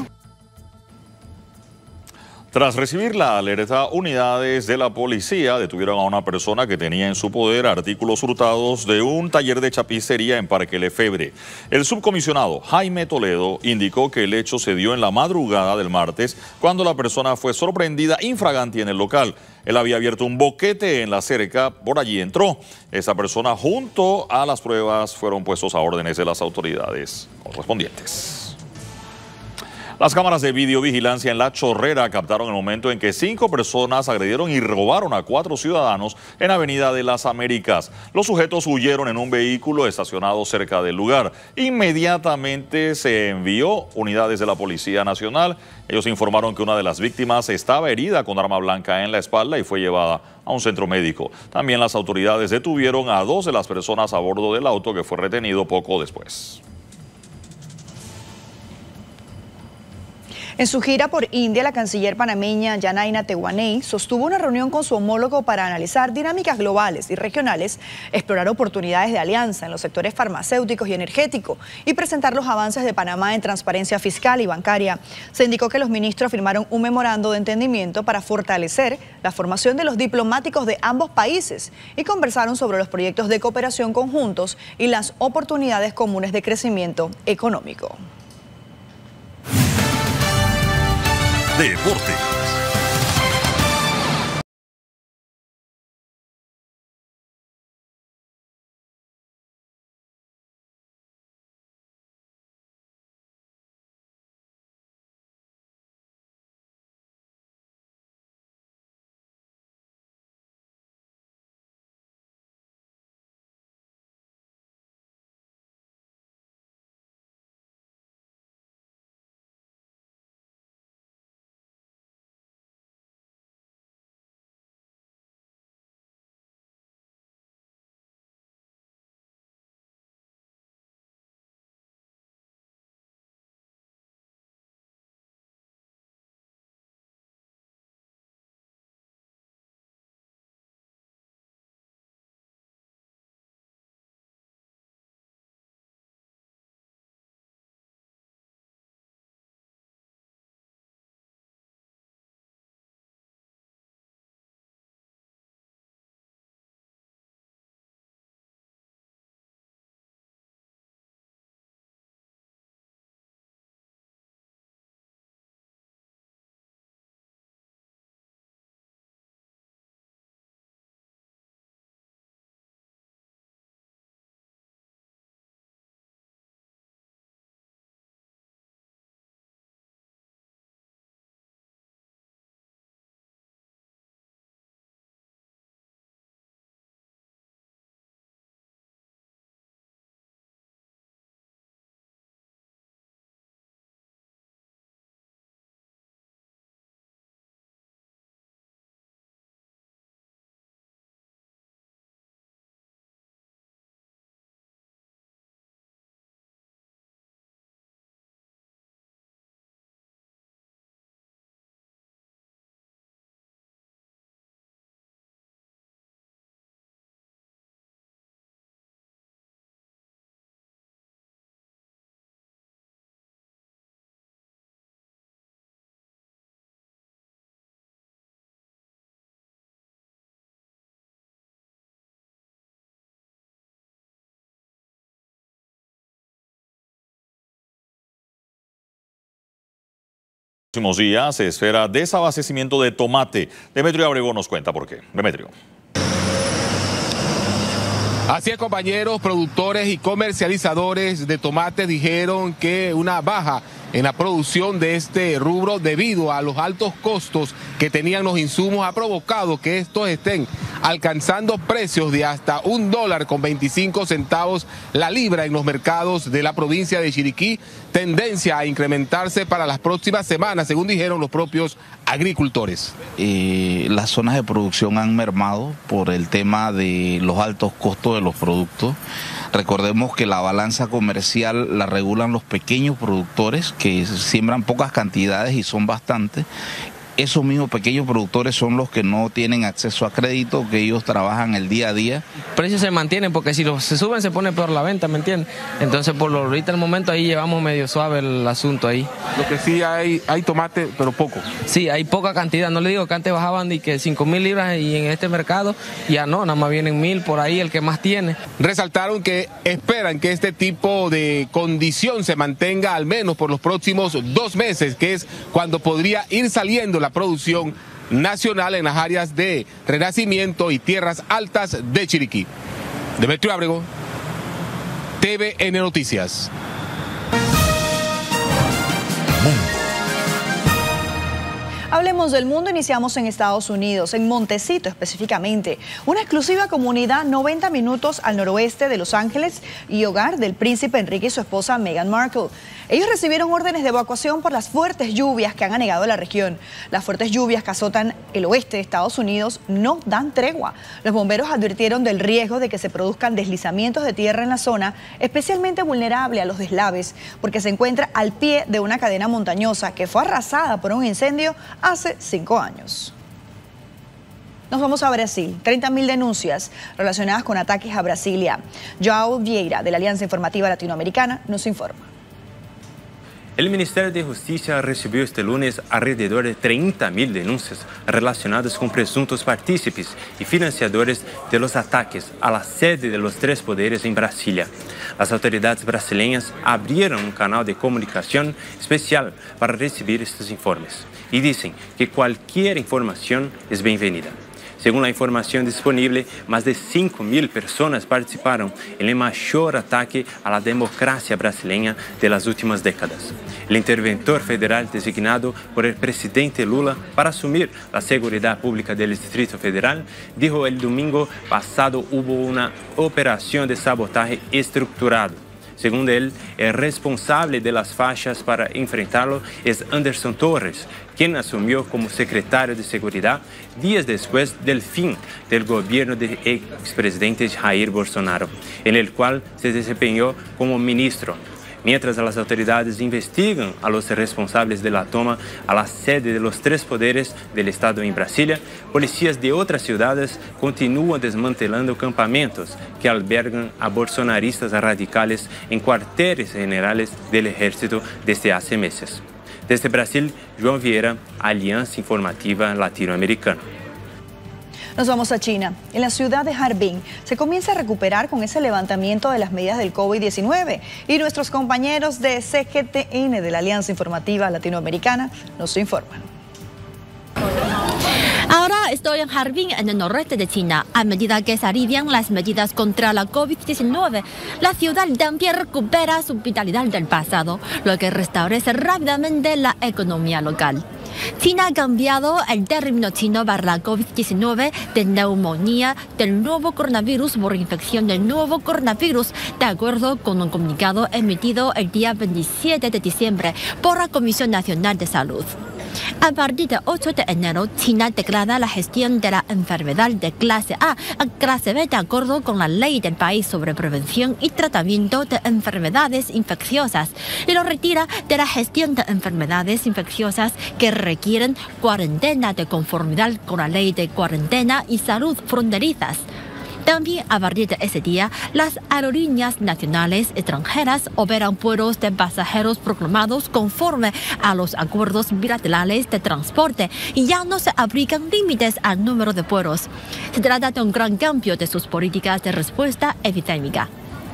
Tras recibir la alerta, unidades de la policía detuvieron a una persona que tenía en su poder artículos hurtados de un taller de chapicería en Parque Lefebvre. El subcomisionado Jaime Toledo indicó que el hecho se dio en la madrugada del martes, cuando la persona fue sorprendida infraganti en el local. Él había abierto un boquete en la cerca, por allí entró. Esa persona, junto a las pruebas, fueron puestos a órdenes de las autoridades correspondientes. Las cámaras de videovigilancia en La Chorrera captaron el momento en que 5 personas agredieron y robaron a 4 ciudadanos en Avenida de las Américas. Los sujetos huyeron en un vehículo estacionado cerca del lugar. Inmediatamente se envió unidades de la Policía Nacional. Ellos informaron que una de las víctimas estaba herida con arma blanca en la espalda y fue llevada a un centro médico. También las autoridades detuvieron a 2 de las personas a bordo del auto, que fue retenido poco después. En su gira por India, la canciller panameña Yanaina Tehuaney sostuvo una reunión con su homólogo para analizar dinámicas globales y regionales, explorar oportunidades de alianza en los sectores farmacéuticos y energético y presentar los avances de Panamá en transparencia fiscal y bancaria. Se indicó que los ministros firmaron un memorando de entendimiento para fortalecer la formación de los diplomáticos de ambos países y conversaron sobre los proyectos de cooperación conjuntos y las oportunidades comunes de crecimiento económico. Deporte. Próximos días se espera desabastecimiento de tomate. Demetrio Abrego nos cuenta por qué. Demetrio. Así es, compañeros, productores y comercializadores de tomate dijeron que una baja en la producción de este rubro debido a los altos costos que tenían los insumos ha provocado que estos estén alcanzando precios de hasta $1.25 la libra en los mercados de la provincia de Chiriquí, tendencia a incrementarse para las próximas semanas, según dijeron los propios agricultores. Las zonas de producción han mermado por el tema de los altos costos de los productos. Recordemos que la balanza comercial la regulan los pequeños productores que siembran pocas cantidades y son bastantes. Esos mismos pequeños productores son los que no tienen acceso a crédito, que ellos trabajan el día a día. Precios se mantienen porque si se suben se pone peor la venta, ¿me entiendes? Entonces ahorita el momento ahí llevamos medio suave el asunto ahí. Lo que sí hay tomate, pero poco. Sí, hay poca cantidad, no le digo que antes bajaban de que 5.000 libras y en este mercado ya no, nada más vienen 1.000 por ahí el que más tiene. Resaltaron que esperan que este tipo de condición se mantenga al menos por los próximos 2 meses, que es cuando podría ir saliendo la producción nacional en las áreas de Renacimiento y Tierras Altas de Chiriquí. Demetrio Abrego, TVN Noticias. Hablemos del mundo, iniciamos en Estados Unidos, en Montecito específicamente, una exclusiva comunidad 90 minutos al noroeste de Los Ángeles y hogar del príncipe Enrique y su esposa Meghan Markle. Ellos recibieron órdenes de evacuación por las fuertes lluvias que han anegado la región. Las fuertes lluvias que azotan el oeste de Estados Unidos no dan tregua. Los bomberos advirtieron del riesgo de que se produzcan deslizamientos de tierra en la zona, especialmente vulnerable a los deslaves, porque se encuentra al pie de una cadena montañosa que fue arrasada por un incendio hace 5 años. Nos vamos a Brasil. 30.000 denuncias relacionadas con ataques a Brasilia. João Vieira, de la Alianza Informativa Latinoamericana, nos informa. El Ministerio de Justicia recibió este lunes alrededor de 30.000 denuncias relacionadas con presuntos partícipes y financiadores de los ataques a la sede de los 3 poderes en Brasilia. Las autoridades brasileñas abrieron un canal de comunicación especial para recibir estos informes y dicen que cualquier información es bienvenida. Según la información disponible, más de 5.000 personas participaron en el mayor ataque a la democracia brasileña de las últimas décadas. El interventor federal designado por el presidente Lula para asumir la seguridad pública del Distrito Federal dijo el domingo pasado hubo una operación de sabotaje estructurado. Según él, el responsable de las fachas para enfrentarlo es Anderson Torres, quien asumió como secretario de Seguridad días después del fin del gobierno del expresidente Jair Bolsonaro, en el cual se desempeñó como ministro. Mientras las autoridades investigan a los responsables de la toma a la sede de los 3 poderes del Estado en Brasilia, policías de otras ciudades continúan desmantelando campamentos que albergan a bolsonaristas radicales en cuarteles generales del ejército desde hace meses. Desde Brasil, João Vieira, Alianza Informativa Latinoamericana. Nos vamos a China. En la ciudad de Harbin se comienza a recuperar con ese levantamiento de las medidas del COVID-19 y nuestros compañeros de CGTN de la Alianza Informativa Latinoamericana nos informan. Ahora estoy en Harbin, en el noreste de China. A medida que se alivian las medidas contra la COVID-19, la ciudad también recupera su vitalidad del pasado, lo que restablece rápidamente la economía local. China ha cambiado el término chino para la COVID-19 de neumonía del nuevo coronavirus por infección del nuevo coronavirus, de acuerdo con un comunicado emitido el día 27 de diciembre por la Comisión Nacional de Salud. A partir del 8 de enero, China declara la gestión de la enfermedad de clase A a clase B de acuerdo con la ley del país sobre prevención y tratamiento de enfermedades infecciosas y lo retira de la gestión de enfermedades infecciosas que requieren cuarentena de conformidad con la ley de cuarentena y salud fronterizas. También a partir de ese día, las aerolíneas nacionales extranjeras operan vuelos de pasajeros proclamados conforme a los acuerdos bilaterales de transporte y ya no se aplican límites al número de vuelos. Se trata de un gran cambio de sus políticas de respuesta epidémica.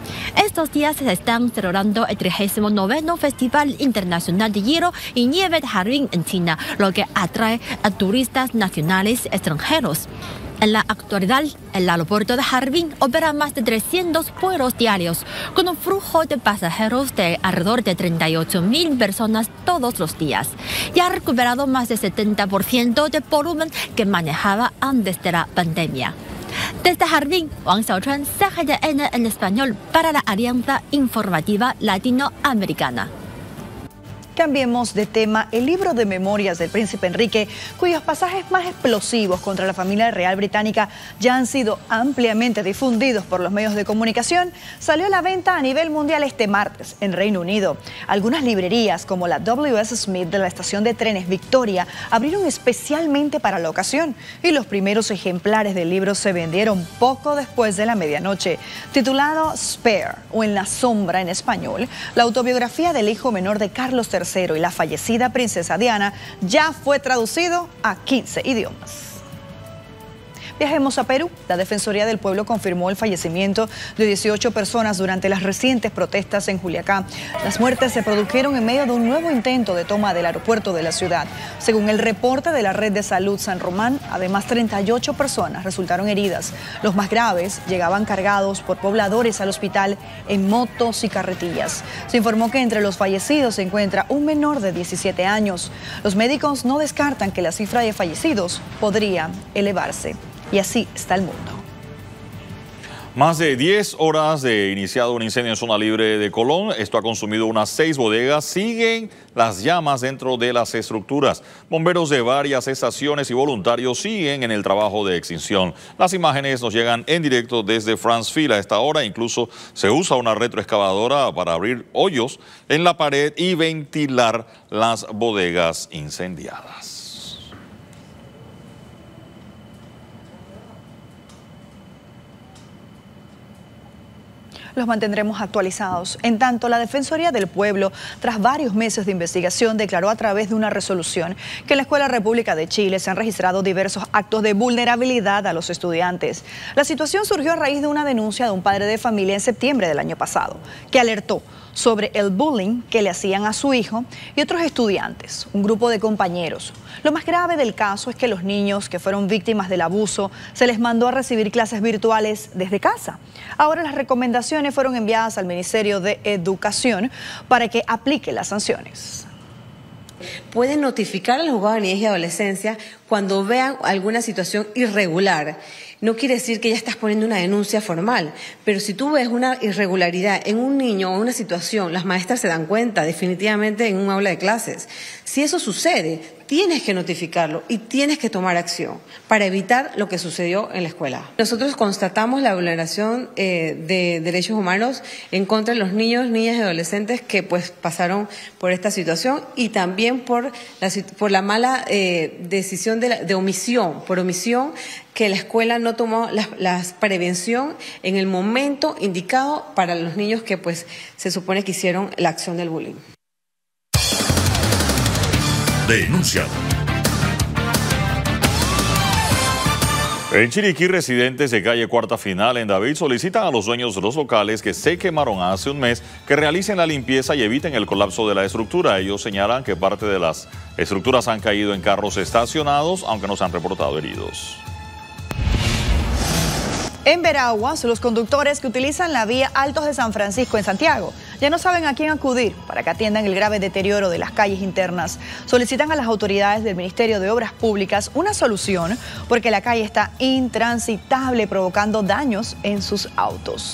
Estos días se están celebrando el 39º Festival Internacional de Hielo y Nieve de Harbin en China, lo que atrae a turistas nacionales y extranjeros. En la actualidad, el aeropuerto de Harbin opera más de 300 vuelos diarios, con un flujo de pasajeros de alrededor de 38.000 personas todos los días, y ha recuperado más del 70% del volumen que manejaba antes de la pandemia. Desde Harbin, Wang Xiaochuan, CGTN en español para la Alianza Informativa Latinoamericana. Cambiemos de tema. El libro de memorias del príncipe Enrique, cuyos pasajes más explosivos contra la familia real británica ya han sido ampliamente difundidos por los medios de comunicación, salió a la venta a nivel mundial este martes en Reino Unido. Algunas librerías, como la W.S. Smith de la estación de trenes Victoria, abrieron especialmente para la ocasión, y los primeros ejemplares del libro se vendieron poco después de la medianoche. Titulado Spare, o En la sombra en español, la autobiografía del hijo menor de Carlos III y la fallecida princesa Diana ya fue traducido a 15 idiomas. Viajemos a Perú. La Defensoría del Pueblo confirmó el fallecimiento de 18 personas durante las recientes protestas en Juliaca. Las muertes se produjeron en medio de un nuevo intento de toma del aeropuerto de la ciudad. Según el reporte de la Red de Salud San Román, además 38 personas resultaron heridas. Los más graves llegaban cargados por pobladores al hospital en motos y carretillas. Se informó que entre los fallecidos se encuentra un menor de 17 años. Los médicos no descartan que la cifra de fallecidos podría elevarse. Y así está el mundo. Más de 10 horas de iniciado un incendio en zona libre de Colón. Esto ha consumido unas 6 bodegas. Siguen las llamas dentro de las estructuras. Bomberos de varias estaciones y voluntarios siguen en el trabajo de extinción. Las imágenes nos llegan en directo desde Franceville. A esta hora incluso se usa una retroexcavadora para abrir hoyos en la pared y ventilar las bodegas incendiadas. Los mantendremos actualizados. En tanto, la Defensoría del Pueblo, tras varios meses de investigación, declaró a través de una resolución que en la Escuela República de Chile se han registrado diversos actos de vulnerabilidad a los estudiantes. La situación surgió a raíz de una denuncia de un padre de familia en septiembre del año pasado, que alertó sobre el bullying que le hacían a su hijo y otros estudiantes, un grupo de compañeros. Lo más grave del caso es que los niños que fueron víctimas del abuso se les mandó a recibir clases virtuales desde casa. Ahora las recomendaciones fueron enviadas al Ministerio de Educación para que aplique las sanciones. Pueden notificar a los juzgados de niñez y adolescencia cuando vean alguna situación irregular. No quiere decir que ya estás poniendo una denuncia formal, pero si tú ves una irregularidad en un niño o una situación, las maestras se dan cuenta definitivamente en un aula de clases. Si eso sucede, tienes que notificarlo y tienes que tomar acción para evitar lo que sucedió en la escuela. Nosotros constatamos la vulneración de derechos humanos en contra de los niños, niñas y adolescentes que pues pasaron por esta situación, y también por la mala decisión de omisión, por omisión, que la escuela no tomó la prevención en el momento indicado para los niños que pues se supone que hicieron la acción del bullying. Denuncia. En Chiriquí, residentes de calle Cuarta Final en David solicitan a los dueños de los locales que se quemaron hace un mes que realicen la limpieza y eviten el colapso de la estructura. Ellos señalan que parte de las estructuras han caído en carros estacionados, aunque no se han reportado heridos. En Veraguas, los conductores que utilizan la vía Altos de San Francisco en Santiago ya no saben a quién acudir para que atiendan el grave deterioro de las calles internas. Solicitan a las autoridades del Ministerio de Obras Públicas una solución porque la calle está intransitable, provocando daños en sus autos.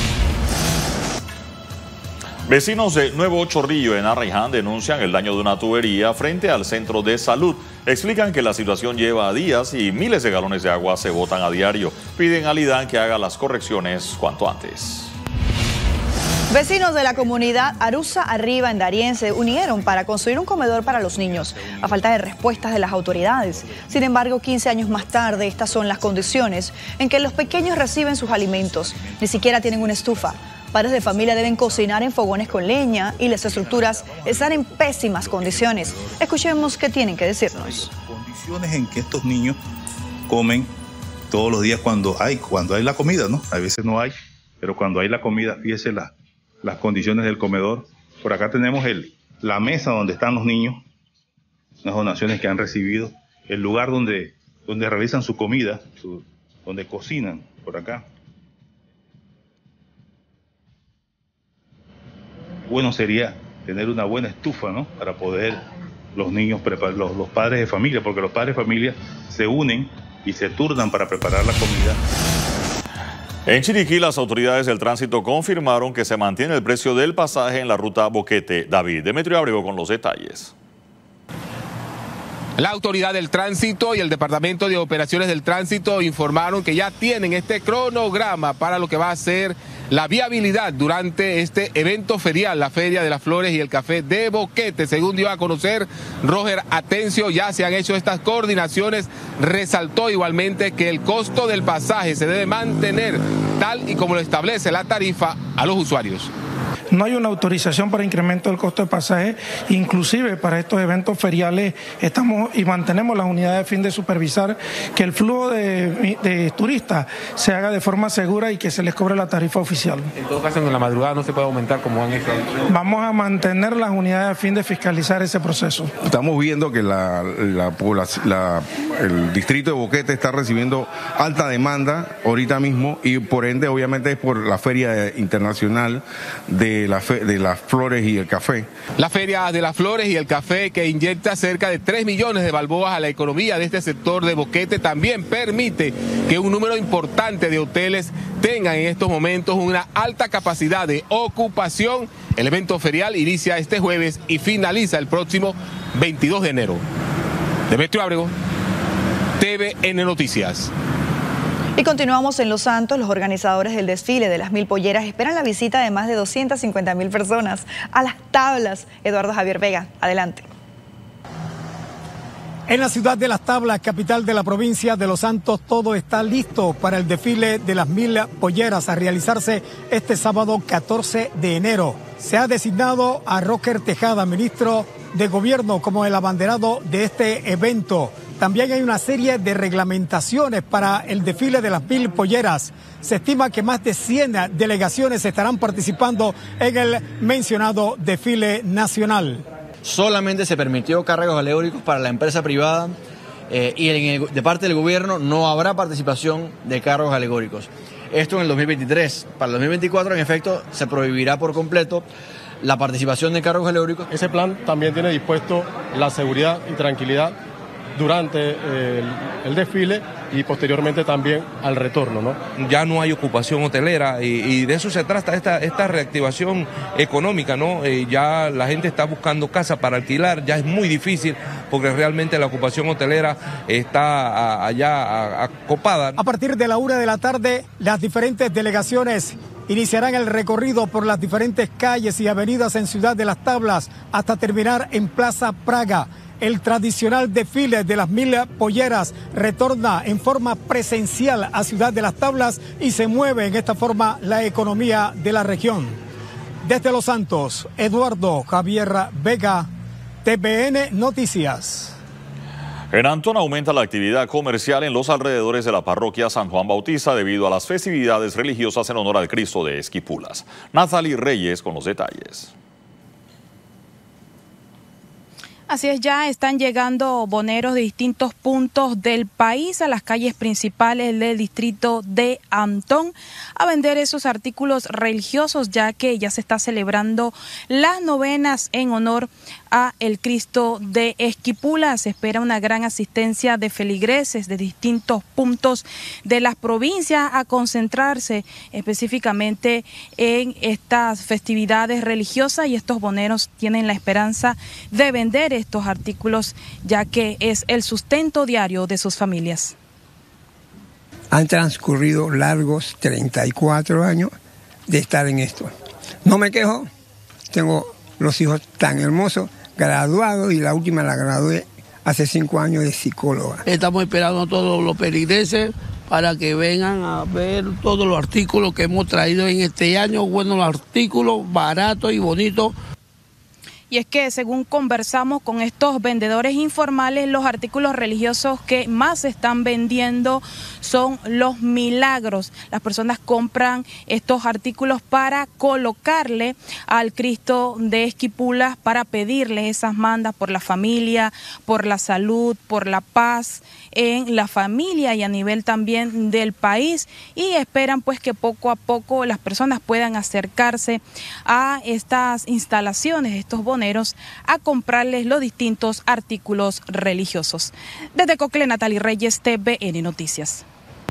Vecinos de Nuevo Chorrillo en Arraiján denuncian el daño de una tubería frente al centro de salud. Explican que la situación lleva días y miles de galones de agua se botan a diario. Piden al IDAN que haga las correcciones cuanto antes. Vecinos de la comunidad Arusa Arriba en Darién se unieron para construir un comedor para los niños, a falta de respuestas de las autoridades. Sin embargo, 15 años más tarde, estas son las condiciones en que los pequeños reciben sus alimentos. Ni siquiera tienen una estufa. Padres de familia deben cocinar en fogones con leña y las estructuras están en pésimas condiciones. Escuchemos qué tienen que decirnos. Condiciones en que estos niños comen todos los días cuando hay la comida, ¿no? A veces no hay. pero cuando hay la comida, fíjese las condiciones del comedor. Por acá tenemos la mesa donde están los niños, las donaciones que han recibido, el lugar donde realizan su comida, donde cocinan, por acá. Bueno sería tener una buena estufa, ¿no? Para poder los niños preparar, los padres de familia, porque los padres de familia se unen y se turnan para preparar la comida. En Chiriquí, las autoridades del tránsito confirmaron que se mantiene el precio del pasaje en la ruta Boquete-David. Demetrio Ábrego con los detalles. La autoridad del tránsito y el Departamento de Operaciones del Tránsito informaron que ya tienen este cronograma para lo que va a ser la viabilidad durante este evento ferial, la Feria de las Flores y el Café de Boquete. Según dio a conocer Roger Atencio, ya se han hecho estas coordinaciones. Resaltó igualmente que el costo del pasaje se debe mantener tal y como lo establece la tarifa a los usuarios. No hay una autorización para incremento del costo de pasaje, inclusive para estos eventos feriales estamos y mantenemos las unidades de fin de supervisar que el flujo de turistas se haga de forma segura y que se les cobre la tarifa oficial. En todo caso, en la madrugada no se puede aumentar como han hecho. Vamos a mantener las unidades de fin de fiscalizar ese proceso. Estamos viendo que el distrito de Boquete está recibiendo alta demanda ahorita mismo y por ende obviamente es por la Feria Internacional de las Flores y el Café. La Feria de las Flores y el Café, que inyecta cerca de 3 millones de balboas a la economía de este sector de Boquete, también permite que un número importante de hoteles tengan en estos momentos una alta capacidad de ocupación. El evento ferial inicia este jueves y finaliza el próximo 22 de enero. Demetrio Ábrego, TVN Noticias. Y continuamos en Los Santos. Los organizadores del desfile de las 1000 polleras esperan la visita de más de 250.000 personas a las tablas. Eduardo Javier Vega, adelante. En la ciudad de Las Tablas, capital de la provincia de Los Santos, todo está listo para el desfile de las 1000 polleras a realizarse este sábado 14 de enero. Se ha designado a Rocker Tejada, ministro de Gobierno, como el abanderado de este evento. También hay una serie de reglamentaciones para el desfile de las 1000 polleras. Se estima que más de 100 delegaciones estarán participando en el mencionado desfile nacional. Solamente se permitió cargos alegóricos para la empresa privada y de parte del gobierno no habrá participación de cargos alegóricos. Esto en el 2023. Para el 2024, en efecto, se prohibirá por completo la participación de cargos alegóricos. Ese plan también tiene dispuesto la seguridad y tranquilidad durante el desfile y posteriormente también al retorno, ¿no? Ya no hay ocupación hotelera y de eso se trata esta reactivación económica, ¿no? Ya la gente está buscando casa para alquilar, ya es muy difícil porque realmente la ocupación hotelera está allá acopada. A partir de la 1 de la tarde, las diferentes delegaciones iniciarán el recorrido por las diferentes calles y avenidas en Ciudad de Las Tablas hasta terminar en Plaza Praga. El tradicional desfile de las 1000 polleras retorna en forma presencial a Ciudad de Las Tablas y se mueve en esta forma la economía de la región. Desde Los Santos, Eduardo Javier Vega, TVN Noticias. En Antón aumenta la actividad comercial en los alrededores de la parroquia San Juan Bautista debido a las festividades religiosas en honor al Cristo de Esquipulas. Nathalie Reyes con los detalles. Así es, ya están llegando boneros de distintos puntos del país a las calles principales del distrito de Antón a vender esos artículos religiosos, ya que ya se está celebrando las novenas en honor a el Cristo de Esquipulas. Se espera una gran asistencia de feligreses de distintos puntos de las provincias a concentrarse específicamente en estas festividades religiosas, y estos boneros tienen la esperanza de vender estos artículos, ya que es el sustento diario de sus familias. Han transcurrido largos 34 años de estar en esto. No me quejo, tengo los hijos tan hermosos, graduados, y la última la gradué hace 5 años de psicóloga. Estamos esperando a todos los peligreses para que vengan a ver todos los artículos que hemos traído en este año, buenos artículos, baratos y bonitos. y es que según conversamos con estos vendedores informales, los artículos religiosos que más se están vendiendo son los milagros. Las personas compran estos artículos para colocarle al Cristo de Esquipulas, para pedirle esas mandas por la familia, por la salud, por la paz en la familia y a nivel también del país, y esperan pues que poco a poco las personas puedan acercarse a estas instalaciones, estos boneros, a comprarles los distintos artículos religiosos. Desde Cocle, Natalie Reyes, TVN Noticias.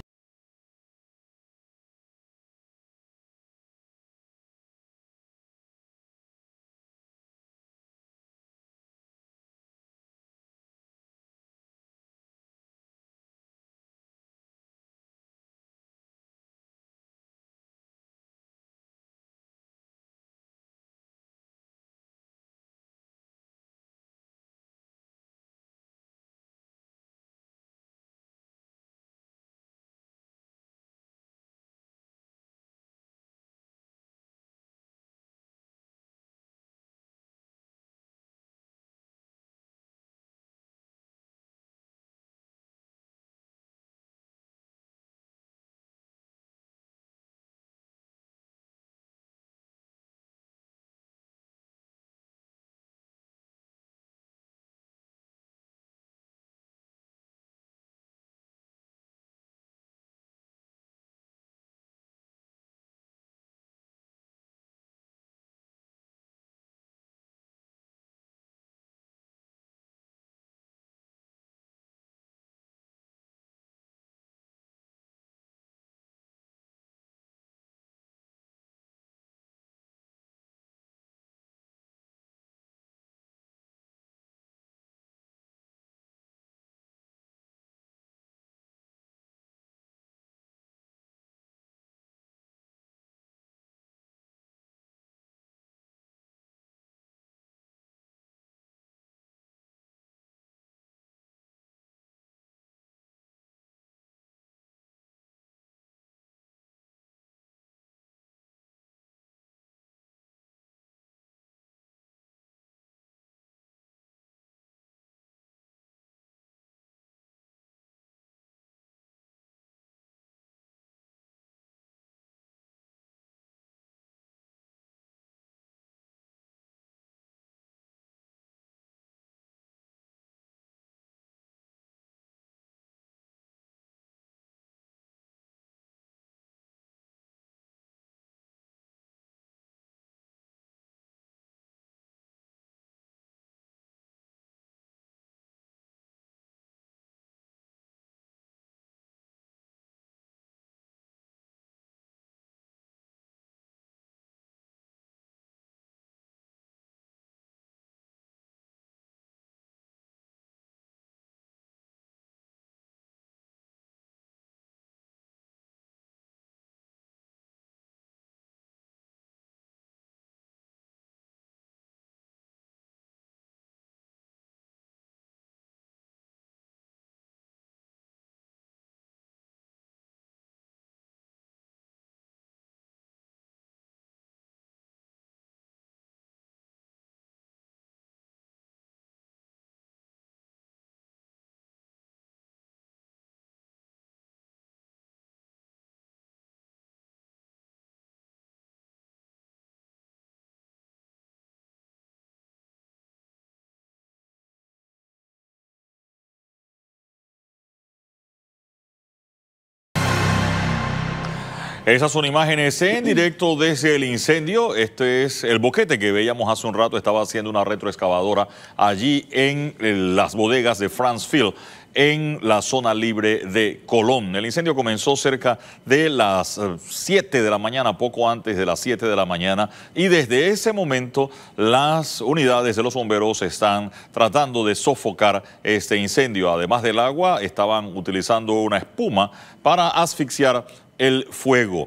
Esas son imágenes en directo desde el incendio. Este es el boquete que veíamos hace un rato. Estaba haciendo una retroexcavadora allí en las bodegas de France Field, en la zona libre de Colón. El incendio comenzó cerca de las 7 de la mañana, poco antes de las 7 de la mañana, y desde ese momento las unidades de los bomberos están tratando de sofocar este incendio. Además del agua, estaban utilizando una espuma para asfixiar el fuego.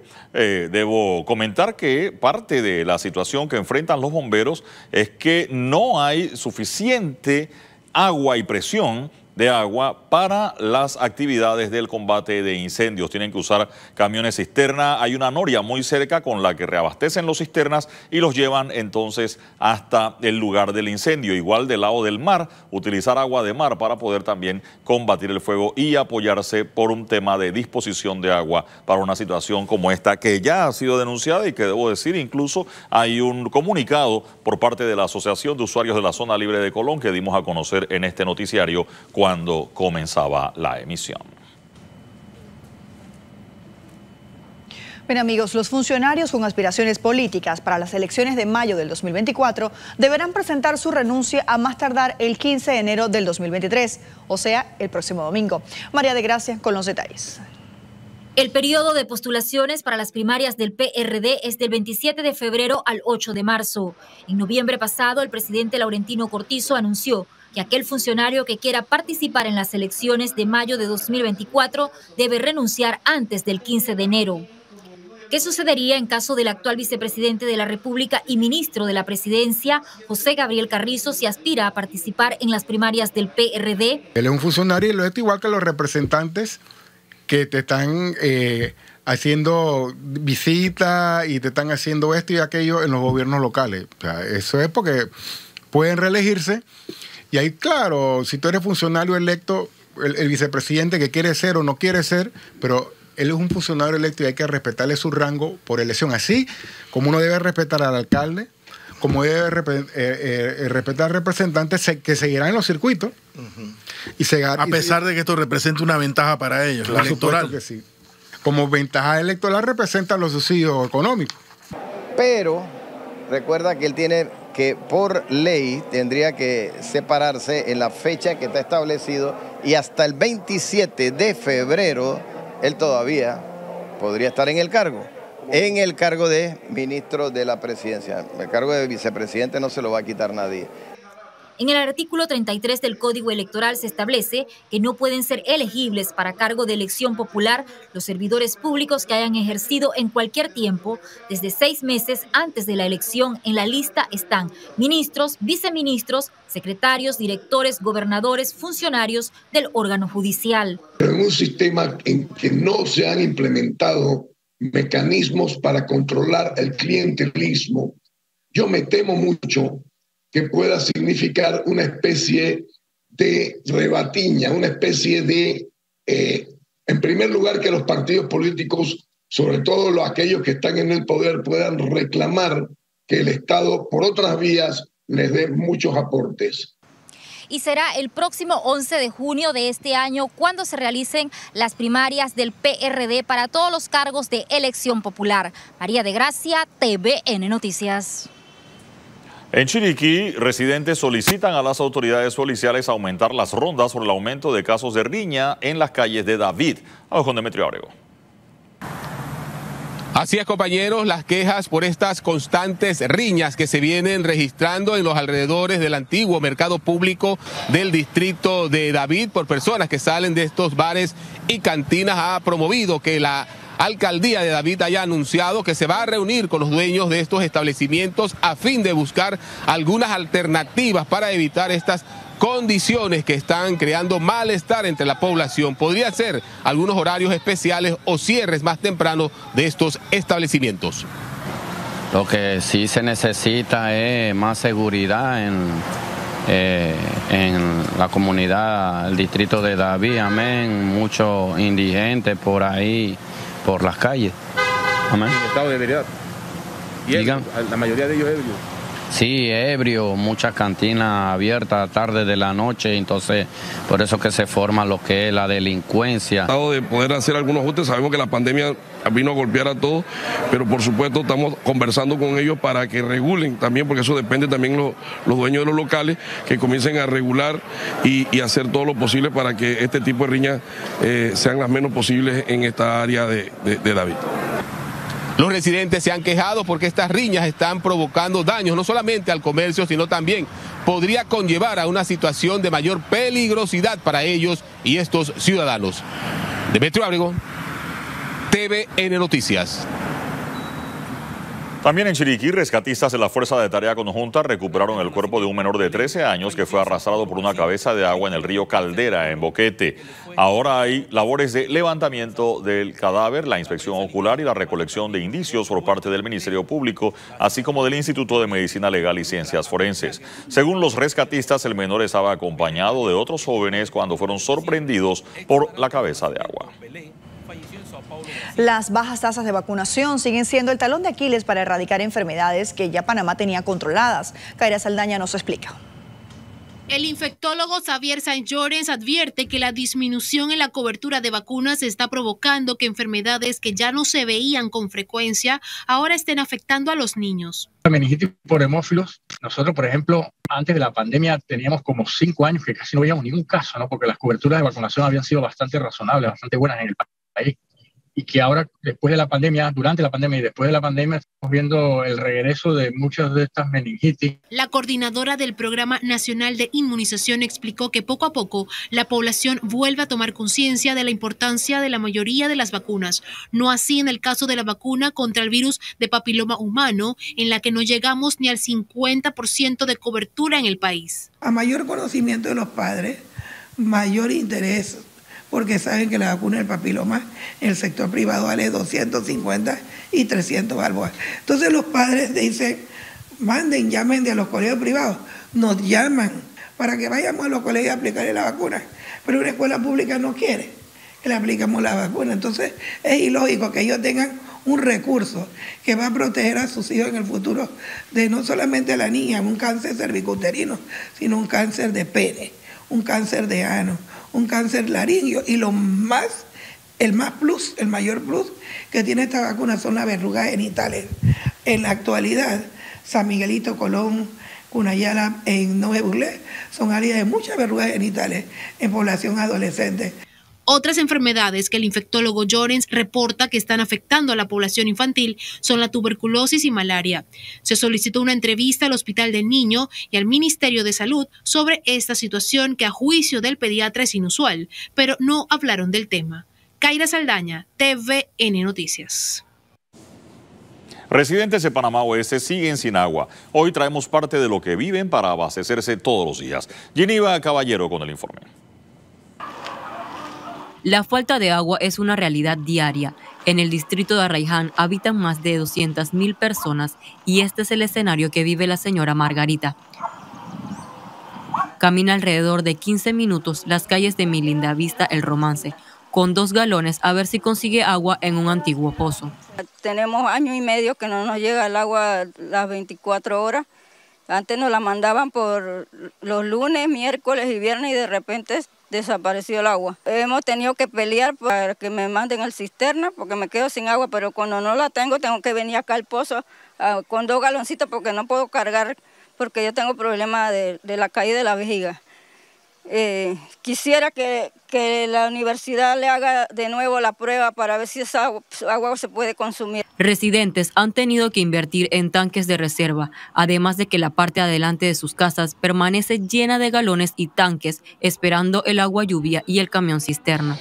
Debo comentar que parte de la situación que enfrentan los bomberos es que no hay suficiente agua y presión de agua para las actividades del combate de incendios. Tienen que usar camiones cisterna. Hay una noria muy cerca con la que reabastecen los cisternas y los llevan entonces hasta el lugar del incendio. Igual del lado del mar, utilizar agua de mar para poder también combatir el fuego y apoyarse por un tema de disposición de agua para una situación como esta, que ya ha sido denunciada y que debo decir, incluso hay un comunicado por parte de la Asociación de Usuarios de la Zona Libre de Colón que dimos a conocer en este noticiario cuando comenzaba la emisión. Bien, amigos, los funcionarios con aspiraciones políticas para las elecciones de mayo del 2024 deberán presentar su renuncia a más tardar el 15 de enero del 2023, o sea, el próximo domingo. María de Gracia con los detalles. El periodo de postulaciones para las primarias del PRD es del 27 de febrero al 8 de marzo. En noviembre pasado, el presidente Laurentino Cortizo anunció que aquel funcionario que quiera participar en las elecciones de mayo de 2024 debe renunciar antes del 15 de enero. ¿Qué sucedería en caso del actual vicepresidente de la República y ministro de la Presidencia, José Gabriel Carrizo, si aspira a participar en las primarias del PRD? Él es un funcionario y lo es igual que los representantes que te están haciendo visitas y te están haciendo esto y aquello en los gobiernos locales. O sea, eso es porque pueden reelegirse. Y ahí, claro, si tú eres funcionario electo, el vicepresidente que quiere ser o no quiere ser, pero él es un funcionario electo y hay que respetarle su rango por elección. Así como uno debe respetar al alcalde, como debe respetar representantes que seguirán en los circuitos. A pesar de que esto representa una ventaja para ellos, la electoral. Que sí. Como ventaja electoral representan los subsidios económicos. Pero recuerda que él tiene que, por ley, tendría que separarse en la fecha que está establecido y hasta el 27 de febrero él todavía podría estar en el cargo. En el cargo de ministro de la Presidencia. El cargo de vicepresidente no se lo va a quitar nadie. En el artículo 33 del Código Electoral se establece que no pueden ser elegibles para cargo de elección popular los servidores públicos que hayan ejercido en cualquier tiempo, desde 6 meses antes de la elección. En la lista están ministros, viceministros, secretarios, directores, gobernadores, funcionarios del órgano judicial. En un sistema en que no se han implementado mecanismos para controlar el clientelismo, yo me temo mucho que pueda significar una especie de rebatiña, una especie de, en primer lugar, que los partidos políticos, sobre todo aquellos que están en el poder, puedan reclamar que el Estado, por otras vías, les dé muchos aportes. Y será el próximo 11 de junio de este año cuando se realicen las primarias del PRD para todos los cargos de elección popular. María de Gracia, TVN Noticias. En Chiriquí, residentes solicitan a las autoridades policiales aumentar las rondas por el aumento de casos de riña en las calles de David. Vamos con Demetrio Abrego. Así es, compañeros, las quejas por estas constantes riñas que se vienen registrando en los alrededores del antiguo mercado público del distrito de David por personas que salen de estos bares y cantinas ha promovido que la alcaldía de David haya anunciado que se va a reunir con los dueños de estos establecimientos a fin de buscar algunas alternativas para evitar estas condiciones que están creando malestar entre la población. Podría ser algunos horarios especiales o cierres más tempranos de estos establecimientos. Lo que sí se necesita es más seguridad en la comunidad, el distrito de David, amén. Muchos indigentes por ahí, por las calles. Amén. En estado de ebriedad. ¿Y la mayoría de ellos ebrios? Sí, ebrio, muchas cantinas abiertas tarde de la noche, entonces por eso que se forma lo que es la delincuencia. De poder hacer algunos ajustes, sabemos que la pandemia vino a golpear a todos, pero por supuesto estamos conversando con ellos para que regulen también, porque eso depende también los dueños de los locales, que comiencen a regular y hacer todo lo posible para que este tipo de riñas sean las menos posibles en esta área de David. Los residentes se han quejado porque estas riñas están provocando daños no solamente al comercio, sino también podría conllevar a una situación de mayor peligrosidad para ellos y estos ciudadanos. Demetrio Abrego, TVN Noticias. También en Chiriquí, rescatistas de la Fuerza de Tarea Conjunta recuperaron el cuerpo de un menor de 13 años que fue arrastrado por una cabeza de agua en el río Caldera, en Boquete. Ahora hay labores de levantamiento del cadáver, la inspección ocular y la recolección de indicios por parte del Ministerio Público, así como del Instituto de Medicina Legal y Ciencias Forenses. Según los rescatistas, el menor estaba acompañado de otros jóvenes cuando fueron sorprendidos por la cabeza de agua. Las bajas tasas de vacunación siguen siendo el talón de Aquiles para erradicar enfermedades que ya Panamá tenía controladas. Kaira Saldaña nos explica. El infectólogo Xavier Sainz Llorens advierte que la disminución en la cobertura de vacunas está provocando que enfermedades que ya no se veían con frecuencia ahora estén afectando a los niños. La meningitis por hemófilos, nosotros, por ejemplo, antes de la pandemia teníamos como 5 años que casi no veíamos ningún caso, ¿no? Porque las coberturas de vacunación habían sido bastante razonables, bastante buenas en el país. Y que ahora, después de la pandemia, durante la pandemia y después de la pandemia, estamos viendo el regreso de muchas de estas meningitis. La coordinadora del Programa Nacional de Inmunización explicó que poco a poco la población vuelve a tomar conciencia de la importancia de la mayoría de las vacunas. No así en el caso de la vacuna contra el virus de papiloma humano, en la que no llegamos ni al 50% de cobertura en el país. A mayor conocimiento de los padres, mayor interés, porque saben que la vacuna del papiloma en el sector privado vale 250 y 300 balboas. Entonces los padres dicen, llamen de los colegios privados, nos llaman para que vayamos a los colegios a aplicarle la vacuna, pero una escuela pública no quiere que le apliquemos la vacuna. Entonces es ilógico que ellos tengan un recurso que va a proteger a sus hijos en el futuro de no solamente a la niña, un cáncer cervicuterino, sino un cáncer de pene, un cáncer de ano, un cáncer laringio, y el mayor plus que tiene esta vacuna son las verrugas genitales. En la actualidad, San Miguelito, Colón, Cunayala, en Noé Burlé, son áreas de muchas verrugas genitales en población adolescente. Otras enfermedades que el infectólogo Llorens reporta que están afectando a la población infantil son la tuberculosis y malaria. Se solicitó una entrevista al Hospital del Niño y al Ministerio de Salud sobre esta situación que a juicio del pediatra es inusual, pero no hablaron del tema. Kaira Saldaña, TVN Noticias. Residentes de Panamá Oeste siguen sin agua. Hoy traemos parte de lo que viven para abastecerse todos los días. Geneva Caballero con el informe. La falta de agua es una realidad diaria. En el distrito de Arraiján habitan más de 200.000 personas y este es el escenario que vive la señora Margarita. Camina alrededor de 15 minutos las calles de Mi Linda Vista, El Romance, con 2 galones a ver si consigue agua en un antiguo pozo. Tenemos año y medio que no nos llega el agua las 24 horas. Antes nos la mandaban por los lunes, miércoles y viernes y de repente desapareció el agua. Hemos tenido que pelear para que me manden al cisterna porque me quedo sin agua, pero cuando no la tengo que venir acá al pozo con 2 galoncitos porque no puedo cargar porque yo tengo problemas de la caída de la vejiga. Quisiera que la universidad le haga de nuevo la prueba para ver si esa agua se puede consumir. Residentes han tenido que invertir en tanques de reserva, además de que la parte adelante de sus casas permanece llena de galones y tanques esperando el agua lluvia y el camión cisterna.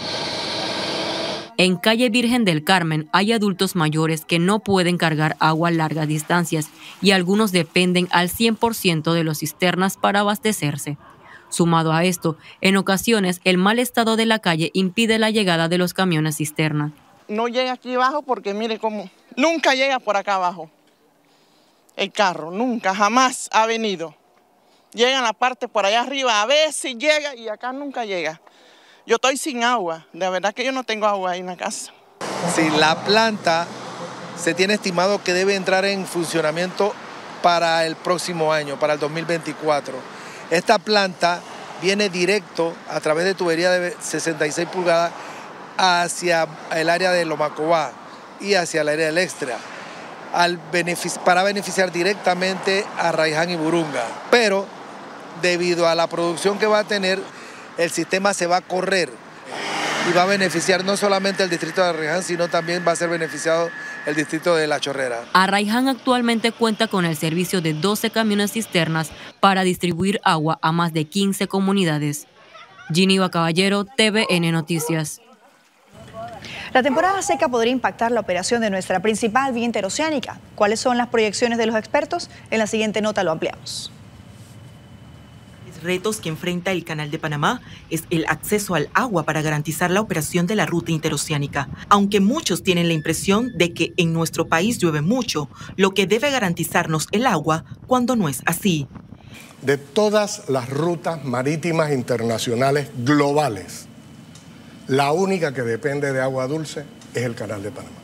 En calle Virgen del Carmen hay adultos mayores que no pueden cargar agua a largas distancias y algunos dependen al 100% de las cisternas para abastecerse. Sumado a esto, en ocasiones el mal estado de la calle impide la llegada de los camiones cisterna. No llega aquí abajo porque mire cómo nunca llega por acá abajo. El carro nunca, jamás ha venido. Llega en la parte por allá arriba, a veces llega y acá nunca llega. Yo estoy sin agua, de verdad que yo no tengo agua ahí en la casa. Sí, la planta se tiene estimado que debe entrar en funcionamiento para el próximo año, para el 2024. Esta planta viene directo a través de tubería de 66 pulgadas hacia el área de Lomacobá y hacia el área del Extra, para beneficiar directamente a Arraiján y Burunga. Pero debido a la producción que va a tener, el sistema se va a correr y va a beneficiar no solamente el distrito de Arraiján, sino también va a ser beneficiado el distrito de La Chorrera. Arraiján actualmente cuenta con el servicio de 12 camiones cisternas para distribuir agua a más de 15 comunidades. Geneva Caballero, TVN Noticias. La temporada seca podría impactar la operación de nuestra principal vía interoceánica. ¿Cuáles son las proyecciones de los expertos? En la siguiente nota lo ampliamos. Los retos que enfrenta el Canal de Panamá es el acceso al agua para garantizar la operación de la ruta interoceánica. Aunque muchos tienen la impresión de que en nuestro país llueve mucho, lo que debe garantizarnos el agua cuando no es así. De todas las rutas marítimas internacionales globales, la única que depende de agua dulce es el Canal de Panamá.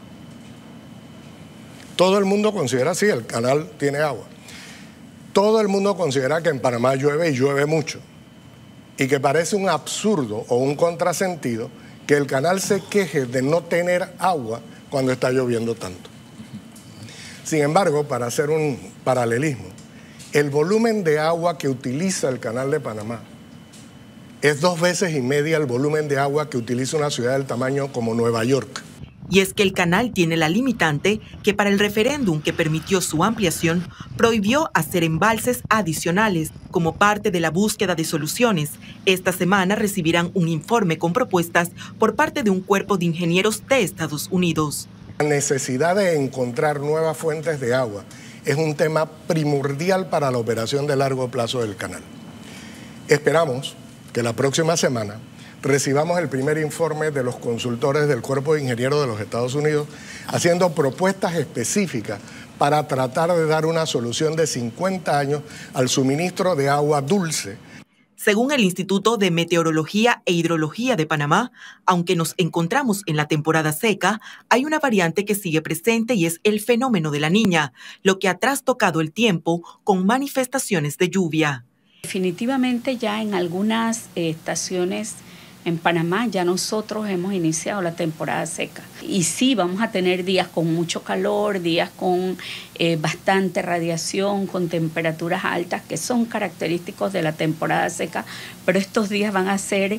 Todo el mundo considera, sí, el canal tiene agua. Todo el mundo considera que en Panamá llueve y llueve mucho. Y que parece un absurdo o un contrasentido que el canal se queje de no tener agua cuando está lloviendo tanto. Sin embargo, para hacer un paralelismo, el volumen de agua que utiliza el Canal de Panamá es 2,5 veces el volumen de agua que utiliza una ciudad del tamaño como Nueva York. Y es que el canal tiene la limitante que para el referéndum que permitió su ampliación, prohibió hacer embalses adicionales como parte de la búsqueda de soluciones. Esta semana recibirán un informe con propuestas por parte de un cuerpo de ingenieros de Estados Unidos. La necesidad de encontrar nuevas fuentes de agua es un tema primordial para la operación de largo plazo del canal. Esperamos que la próxima semana recibamos el primer informe de los consultores del Cuerpo de Ingenieros de los Estados Unidos haciendo propuestas específicas para tratar de dar una solución de 50 años al suministro de agua dulce. Según el Instituto de Meteorología e Hidrología de Panamá, aunque nos encontramos en la temporada seca, hay una variante que sigue presente y es el fenómeno de la Niña, lo que ha trastocado el tiempo con manifestaciones de lluvia. Definitivamente ya en algunas estaciones en Panamá ya nosotros hemos iniciado la temporada seca. Y sí, vamos a tener días con mucho calor, días con bastante radiación, con temperaturas altas, que son característicos de la temporada seca, pero estos días van a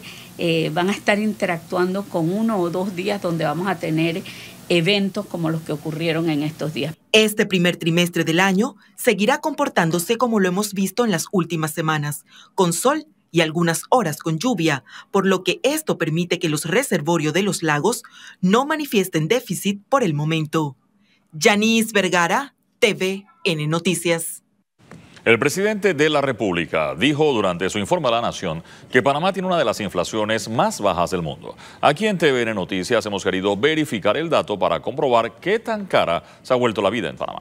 estar interactuando con 1 o 2 días donde vamos a tener eventos como los que ocurrieron en estos días. Este primer trimestre del año seguirá comportándose como lo hemos visto en las últimas semanas, con sol y algunas horas con lluvia, por lo que esto permite que los reservorios de los lagos no manifiesten déficit por el momento. Yanis Vergara, TVN Noticias. El presidente de la República dijo durante su informe a la Nación que Panamá tiene una de las inflaciones más bajas del mundo. Aquí en TVN Noticias hemos querido verificar el dato para comprobar qué tan cara se ha vuelto la vida en Panamá.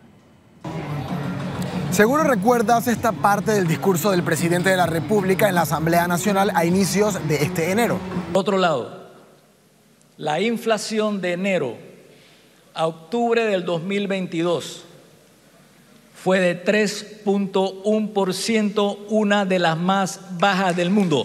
Seguro recuerdas esta parte del discurso del presidente de la República en la Asamblea Nacional a inicios de este enero. Por otro lado, la inflación de enero a octubre del 2022 fue de 3.1%, una de las más bajas del mundo.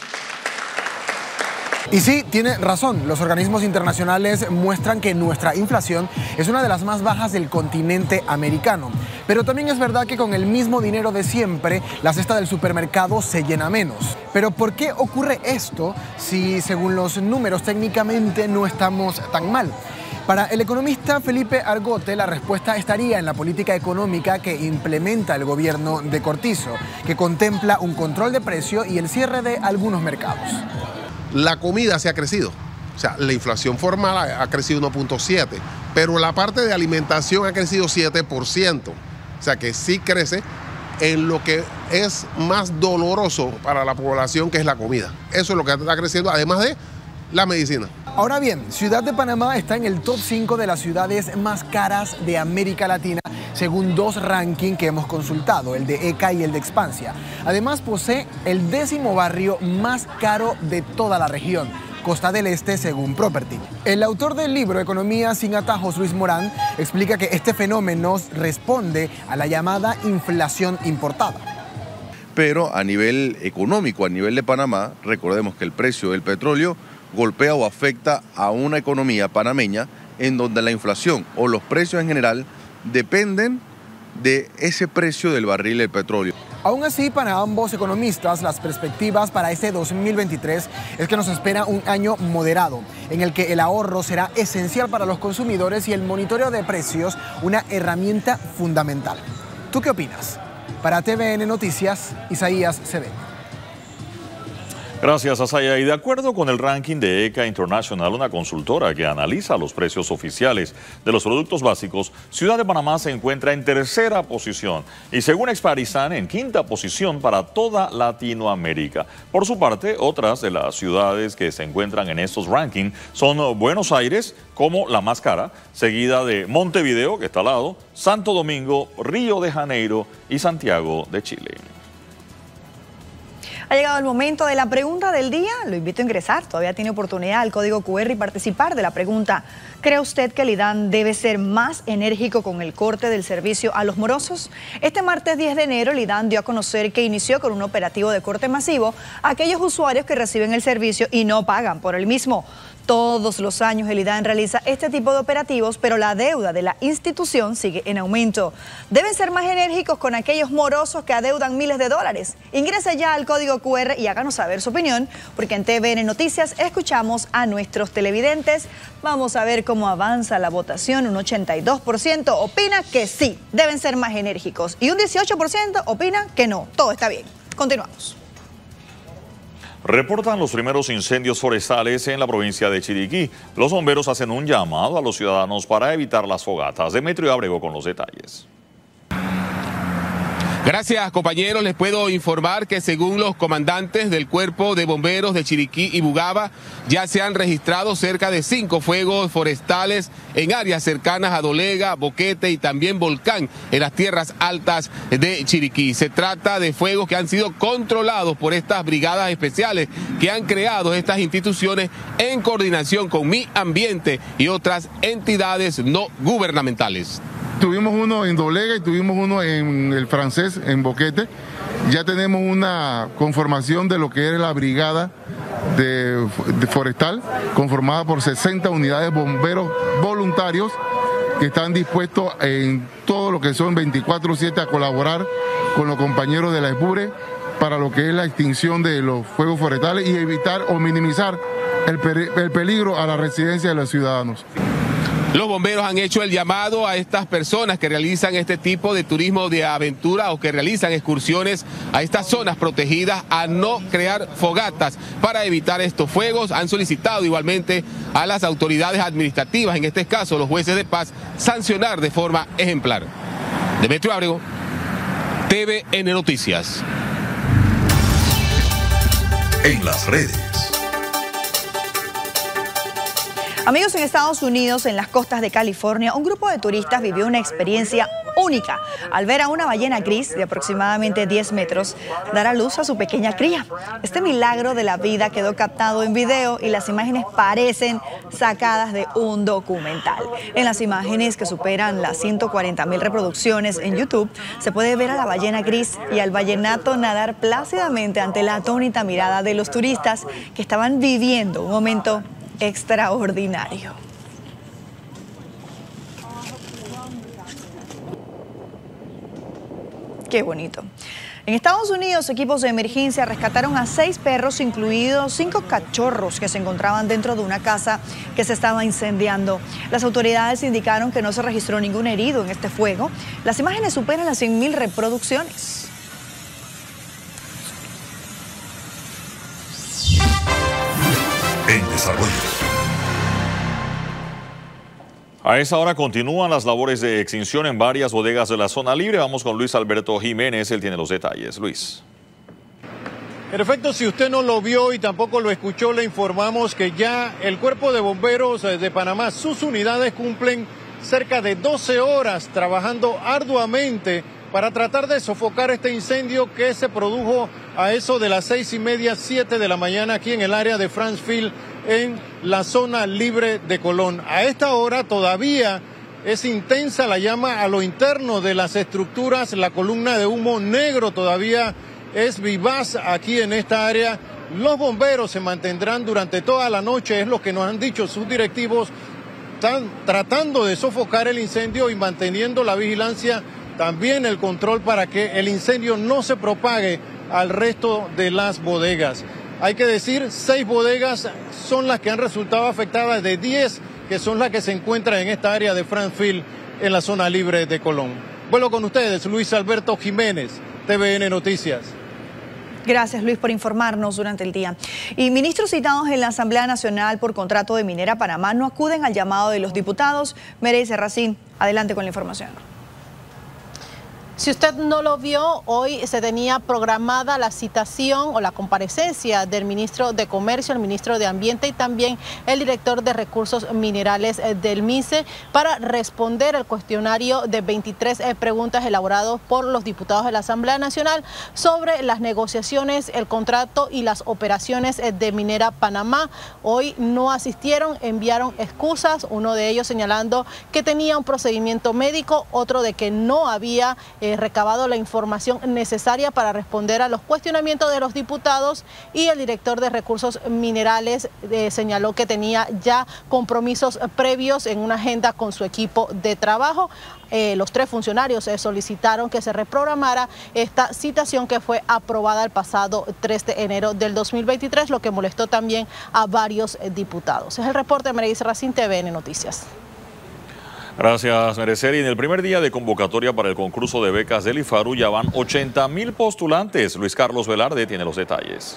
Y sí, tiene razón, los organismos internacionales muestran que nuestra inflación es una de las más bajas del continente americano. Pero también es verdad que con el mismo dinero de siempre, la cesta del supermercado se llena menos. Pero ¿por qué ocurre esto si, según los números, técnicamente no estamos tan mal? Para el economista Felipe Argote, la respuesta estaría en la política económica que implementa el gobierno de Cortizo, que contempla un control de precio y el cierre de algunos mercados. La comida se ha crecido, o sea, la inflación formal ha crecido 1.7, pero la parte de alimentación ha crecido 7%, o sea que sí crece en lo que es más doloroso para la población, que es la comida. Eso es lo que está creciendo, además de la medicina. Ahora bien, Ciudad de Panamá está en el top 5 de las ciudades más caras de América Latina, según 2 rankings que hemos consultado, el de ECA y el de Expansia. Además, posee el 10º barrio más caro de toda la región, Costa del Este, según Property. El autor del libro Economía sin atajos, Luis Morán, explica que este fenómeno responde a la llamada inflación importada. Pero a nivel económico, a nivel de Panamá, recordemos que el precio del petróleo golpea o afecta a una economía panameña en donde la inflación o los precios en general dependen de ese precio del barril del petróleo. Aún así, para ambos economistas, las perspectivas para este 2023 es que nos espera un año moderado, en el que el ahorro será esencial para los consumidores y el monitoreo de precios una herramienta fundamental. ¿Tú qué opinas? Para TVN Noticias, Isaías Cedeño. Gracias, Asaya. Y de acuerdo con el ranking de ECA International, una consultora que analiza los precios oficiales de los productos básicos, Ciudad de Panamá se encuentra en tercera posición y según Exparizan en quinta posición para toda Latinoamérica. Por su parte, otras de las ciudades que se encuentran en estos rankings son Buenos Aires, como la más cara, seguida de Montevideo, que está al lado, Santo Domingo, Río de Janeiro y Santiago de Chile. Ha llegado el momento de la pregunta del día. Lo invito a ingresar. Todavía tiene oportunidad al código QR y participar de la pregunta. ¿Cree usted que el IDAN debe ser más enérgico con el corte del servicio a los morosos? Este martes 10 de enero, el IDAN dio a conocer que inició con un operativo de corte masivo a aquellos usuarios que reciben el servicio y no pagan por el mismo. Todos los años el IDAN realiza este tipo de operativos, pero la deuda de la institución sigue en aumento. Deben ser más enérgicos con aquellos morosos que adeudan miles de dólares. Ingrese ya al código QR y háganos saber su opinión, porque en TVN Noticias escuchamos a nuestros televidentes. Vamos a ver cómo avanza la votación. Un 82% opina que sí, deben ser más enérgicos. Y un 18% opina que no. Todo está bien. Continuamos. Reportan los primeros incendios forestales en la provincia de Chiriquí. Los bomberos hacen un llamado a los ciudadanos para evitar las fogatas. Demetrio Ábrego con los detalles. Gracias, compañeros. Les puedo informar que según los comandantes del Cuerpo de Bomberos de Chiriquí y Bugaba, ya se han registrado cerca de 5 fuegos forestales en áreas cercanas a Dolega, Boquete y también Volcán, en las tierras altas de Chiriquí. Se trata de fuegos que han sido controlados por estas brigadas especiales que han creado estas instituciones en coordinación con Mi Ambiente y otras entidades no gubernamentales. Tuvimos uno en Dolega y tuvimos uno en el Francés, en Boquete. Ya tenemos una conformación de lo que es la brigada de forestal, conformada por 60 unidades bomberos voluntarios que están dispuestos en todo lo que son 24/7 a colaborar con los compañeros de la ESBURE para lo que es la extinción de los fuegos forestales y evitar o minimizar el peligro a la residencia de los ciudadanos. Los bomberos han hecho el llamado a estas personas que realizan este tipo de turismo de aventura o que realizan excursiones a estas zonas protegidas a no crear fogatas para evitar estos fuegos. Han solicitado igualmente a las autoridades administrativas, en este caso los jueces de paz, sancionar de forma ejemplar. Demetrio Ábrego, TVN Noticias. En las redes. Amigos, en Estados Unidos, en las costas de California, un grupo de turistas vivió una experiencia única al ver a una ballena gris de aproximadamente 10 metros dar a luz a su pequeña cría. Este milagro de la vida quedó captado en video y las imágenes parecen sacadas de un documental. En las imágenes, que superan las 140.000 reproducciones en YouTube, se puede ver a la ballena gris y al ballenato nadar plácidamente ante la atónita mirada de los turistas que estaban viviendo un momento extraordinario. Qué bonito. En Estados Unidos, equipos de emergencia rescataron a 6 perros, incluidos 5 cachorros que se encontraban dentro de una casa que se estaba incendiando. Las autoridades indicaron que no se registró ningún herido en este fuego. Las imágenes superan las 100.000 reproducciones. En desarrollo. A esa hora continúan las labores de extinción en varias bodegas de la zona libre. Vamos con Luis Alberto Jiménez, él tiene los detalles. Luis. En efecto, si usted no lo vio y tampoco lo escuchó, le informamos que ya el Cuerpo de Bomberos de Panamá, sus unidades cumplen cerca de 12 horas trabajando arduamente para tratar de sofocar este incendio que se produjo a eso de las 6:30, 7 de la mañana aquí en el área de Franceville, en la zona libre de Colón. A esta hora todavía es intensa la llama a lo interno de las estructuras, la columna de humo negro todavía es vivaz aquí en esta área. Los bomberos se mantendrán durante toda la noche, es lo que nos han dicho sus directivos, están tratando de sofocar el incendio y manteniendo la vigilancia, también el control para que el incendio no se propague al resto de las bodegas. Hay que decir, 6 bodegas son las que han resultado afectadas de 10 que son las que se encuentran en esta área de Franceville, en la zona libre de Colón. Vuelvo con ustedes, Luis Alberto Jiménez, TVN Noticias. Gracias, Luis, por informarnos durante el día. Y ministros citados en la Asamblea Nacional por contrato de Minera Panamá no acuden al llamado de los diputados. Merey Serracín, adelante con la información. Si usted no lo vio, hoy se tenía programada la citación o la comparecencia del ministro de Comercio, el ministro de Ambiente y también el director de Recursos Minerales del MICE para responder el cuestionario de 23 preguntas elaborados por los diputados de la Asamblea Nacional sobre las negociaciones, el contrato y las operaciones de Minera Panamá. Hoy no asistieron, enviaron excusas, uno de ellos señalando que tenía un procedimiento médico, otro de que no había recabado la información necesaria para responder a los cuestionamientos de los diputados, y el director de Recursos Minerales señaló que tenía ya compromisos previos en una agenda con su equipo de trabajo. Los tres funcionarios solicitaron que se reprogramara esta citación que fue aprobada el pasado 3 de enero del 2023, lo que molestó también a varios diputados. Es el reporte de Merey Serracín, TVN Noticias. Gracias, Merecer. Y en el primer día de convocatoria para el concurso de becas del IFARU ya van 80.000 postulantes. Luis Carlos Velarde tiene los detalles.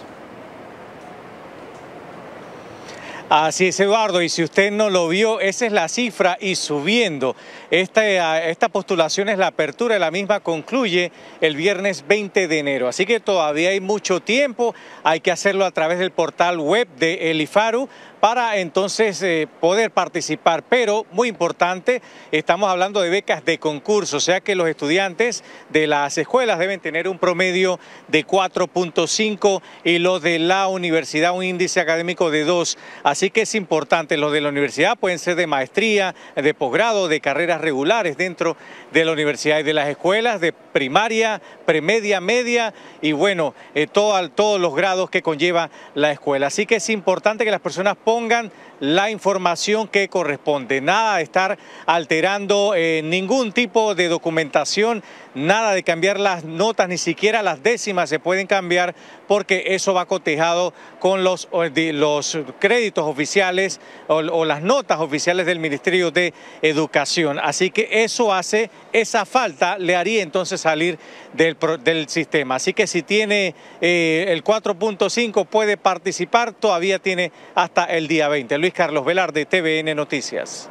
Así es, Eduardo, y si usted no lo vio, esa es la cifra y subiendo. Esta postulación es la apertura, la misma concluye el viernes 20 de enero. Así que todavía hay mucho tiempo, hay que hacerlo a través del portal web de el IFARU para entonces poder participar. Pero, muy importante, estamos hablando de becas de concurso, o sea que los estudiantes de las escuelas deben tener un promedio de 4.5 y los de la universidad un índice académico de 2. Así que es importante, los de la universidad pueden ser de maestría, de posgrado, de carreras regulares dentro de la universidad, y de las escuelas de primaria, premedia, media y bueno, todos los grados que conlleva la escuela. Así que es importante que las personas pongan la información que corresponde, nada de estar alterando ningún tipo de documentación, nada de cambiar las notas, ni siquiera las décimas se pueden cambiar, porque eso va cotejado con los créditos oficiales o las notas oficiales del Ministerio de Educación. Así que esa falta le haría entonces salir del sistema. Así que si tiene el 4.5 puede participar, todavía tiene hasta el día 20. Luis Carlos Velarde, TVN Noticias.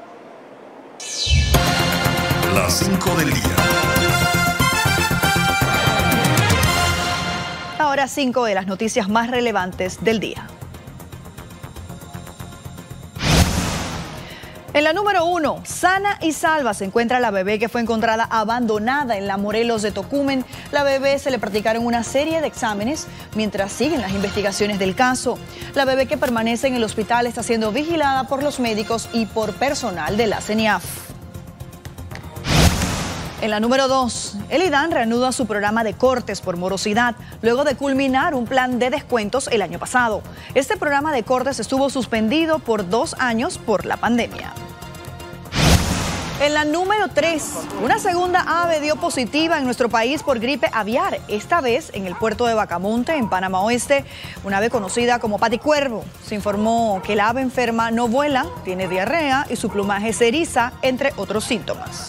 Las 5 del día. Ahora 5 de las noticias más relevantes del día. En la número 1, sana y salva se encuentra la bebé que fue encontrada abandonada en la Morelos de Tocumen. La bebé se le practicaron una serie de exámenes mientras siguen las investigaciones del caso. La bebé que permanece en el hospital está siendo vigilada por los médicos y por personal de la CENIAF. En la número 2, el IDAN reanuda su programa de cortes por morosidad luego de culminar un plan de descuentos el año pasado. Este programa de cortes estuvo suspendido por 2 años por la pandemia. En la número 3, una segunda ave dio positiva en nuestro país por gripe aviar, esta vez en el puerto de Bacamonte, en Panamá Oeste, una ave conocida como paticuervo. Se informó que la ave enferma no vuela, tiene diarrea y su plumaje se eriza, entre otros síntomas.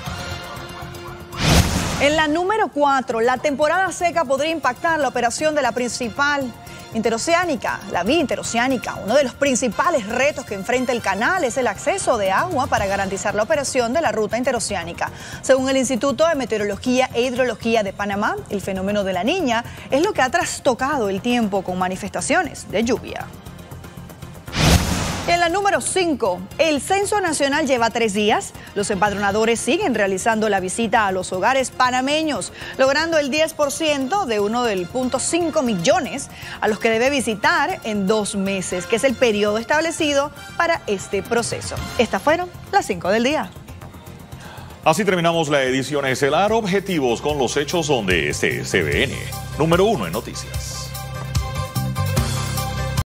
En la número 4, la temporada seca podría impactar la operación de la principal interoceánica, la vía interoceánica. Uno de los principales retos que enfrenta el canal es el acceso de agua para garantizar la operación de la ruta interoceánica. Según el Instituto de Meteorología e Hidrología de Panamá, el fenómeno de la Niña es lo que ha trastocado el tiempo con manifestaciones de lluvia. En la número 5, el Censo Nacional lleva 3 días. Los empadronadores siguen realizando la visita a los hogares panameños, logrando el 10% de uno del 0.5 millones a los que debe visitar en 2 meses, que es el periodo establecido para este proceso. Estas fueron las 5 del día. Así terminamos la edición estelar Objetivos con los hechos, donde este es CBN, número 1 en noticias.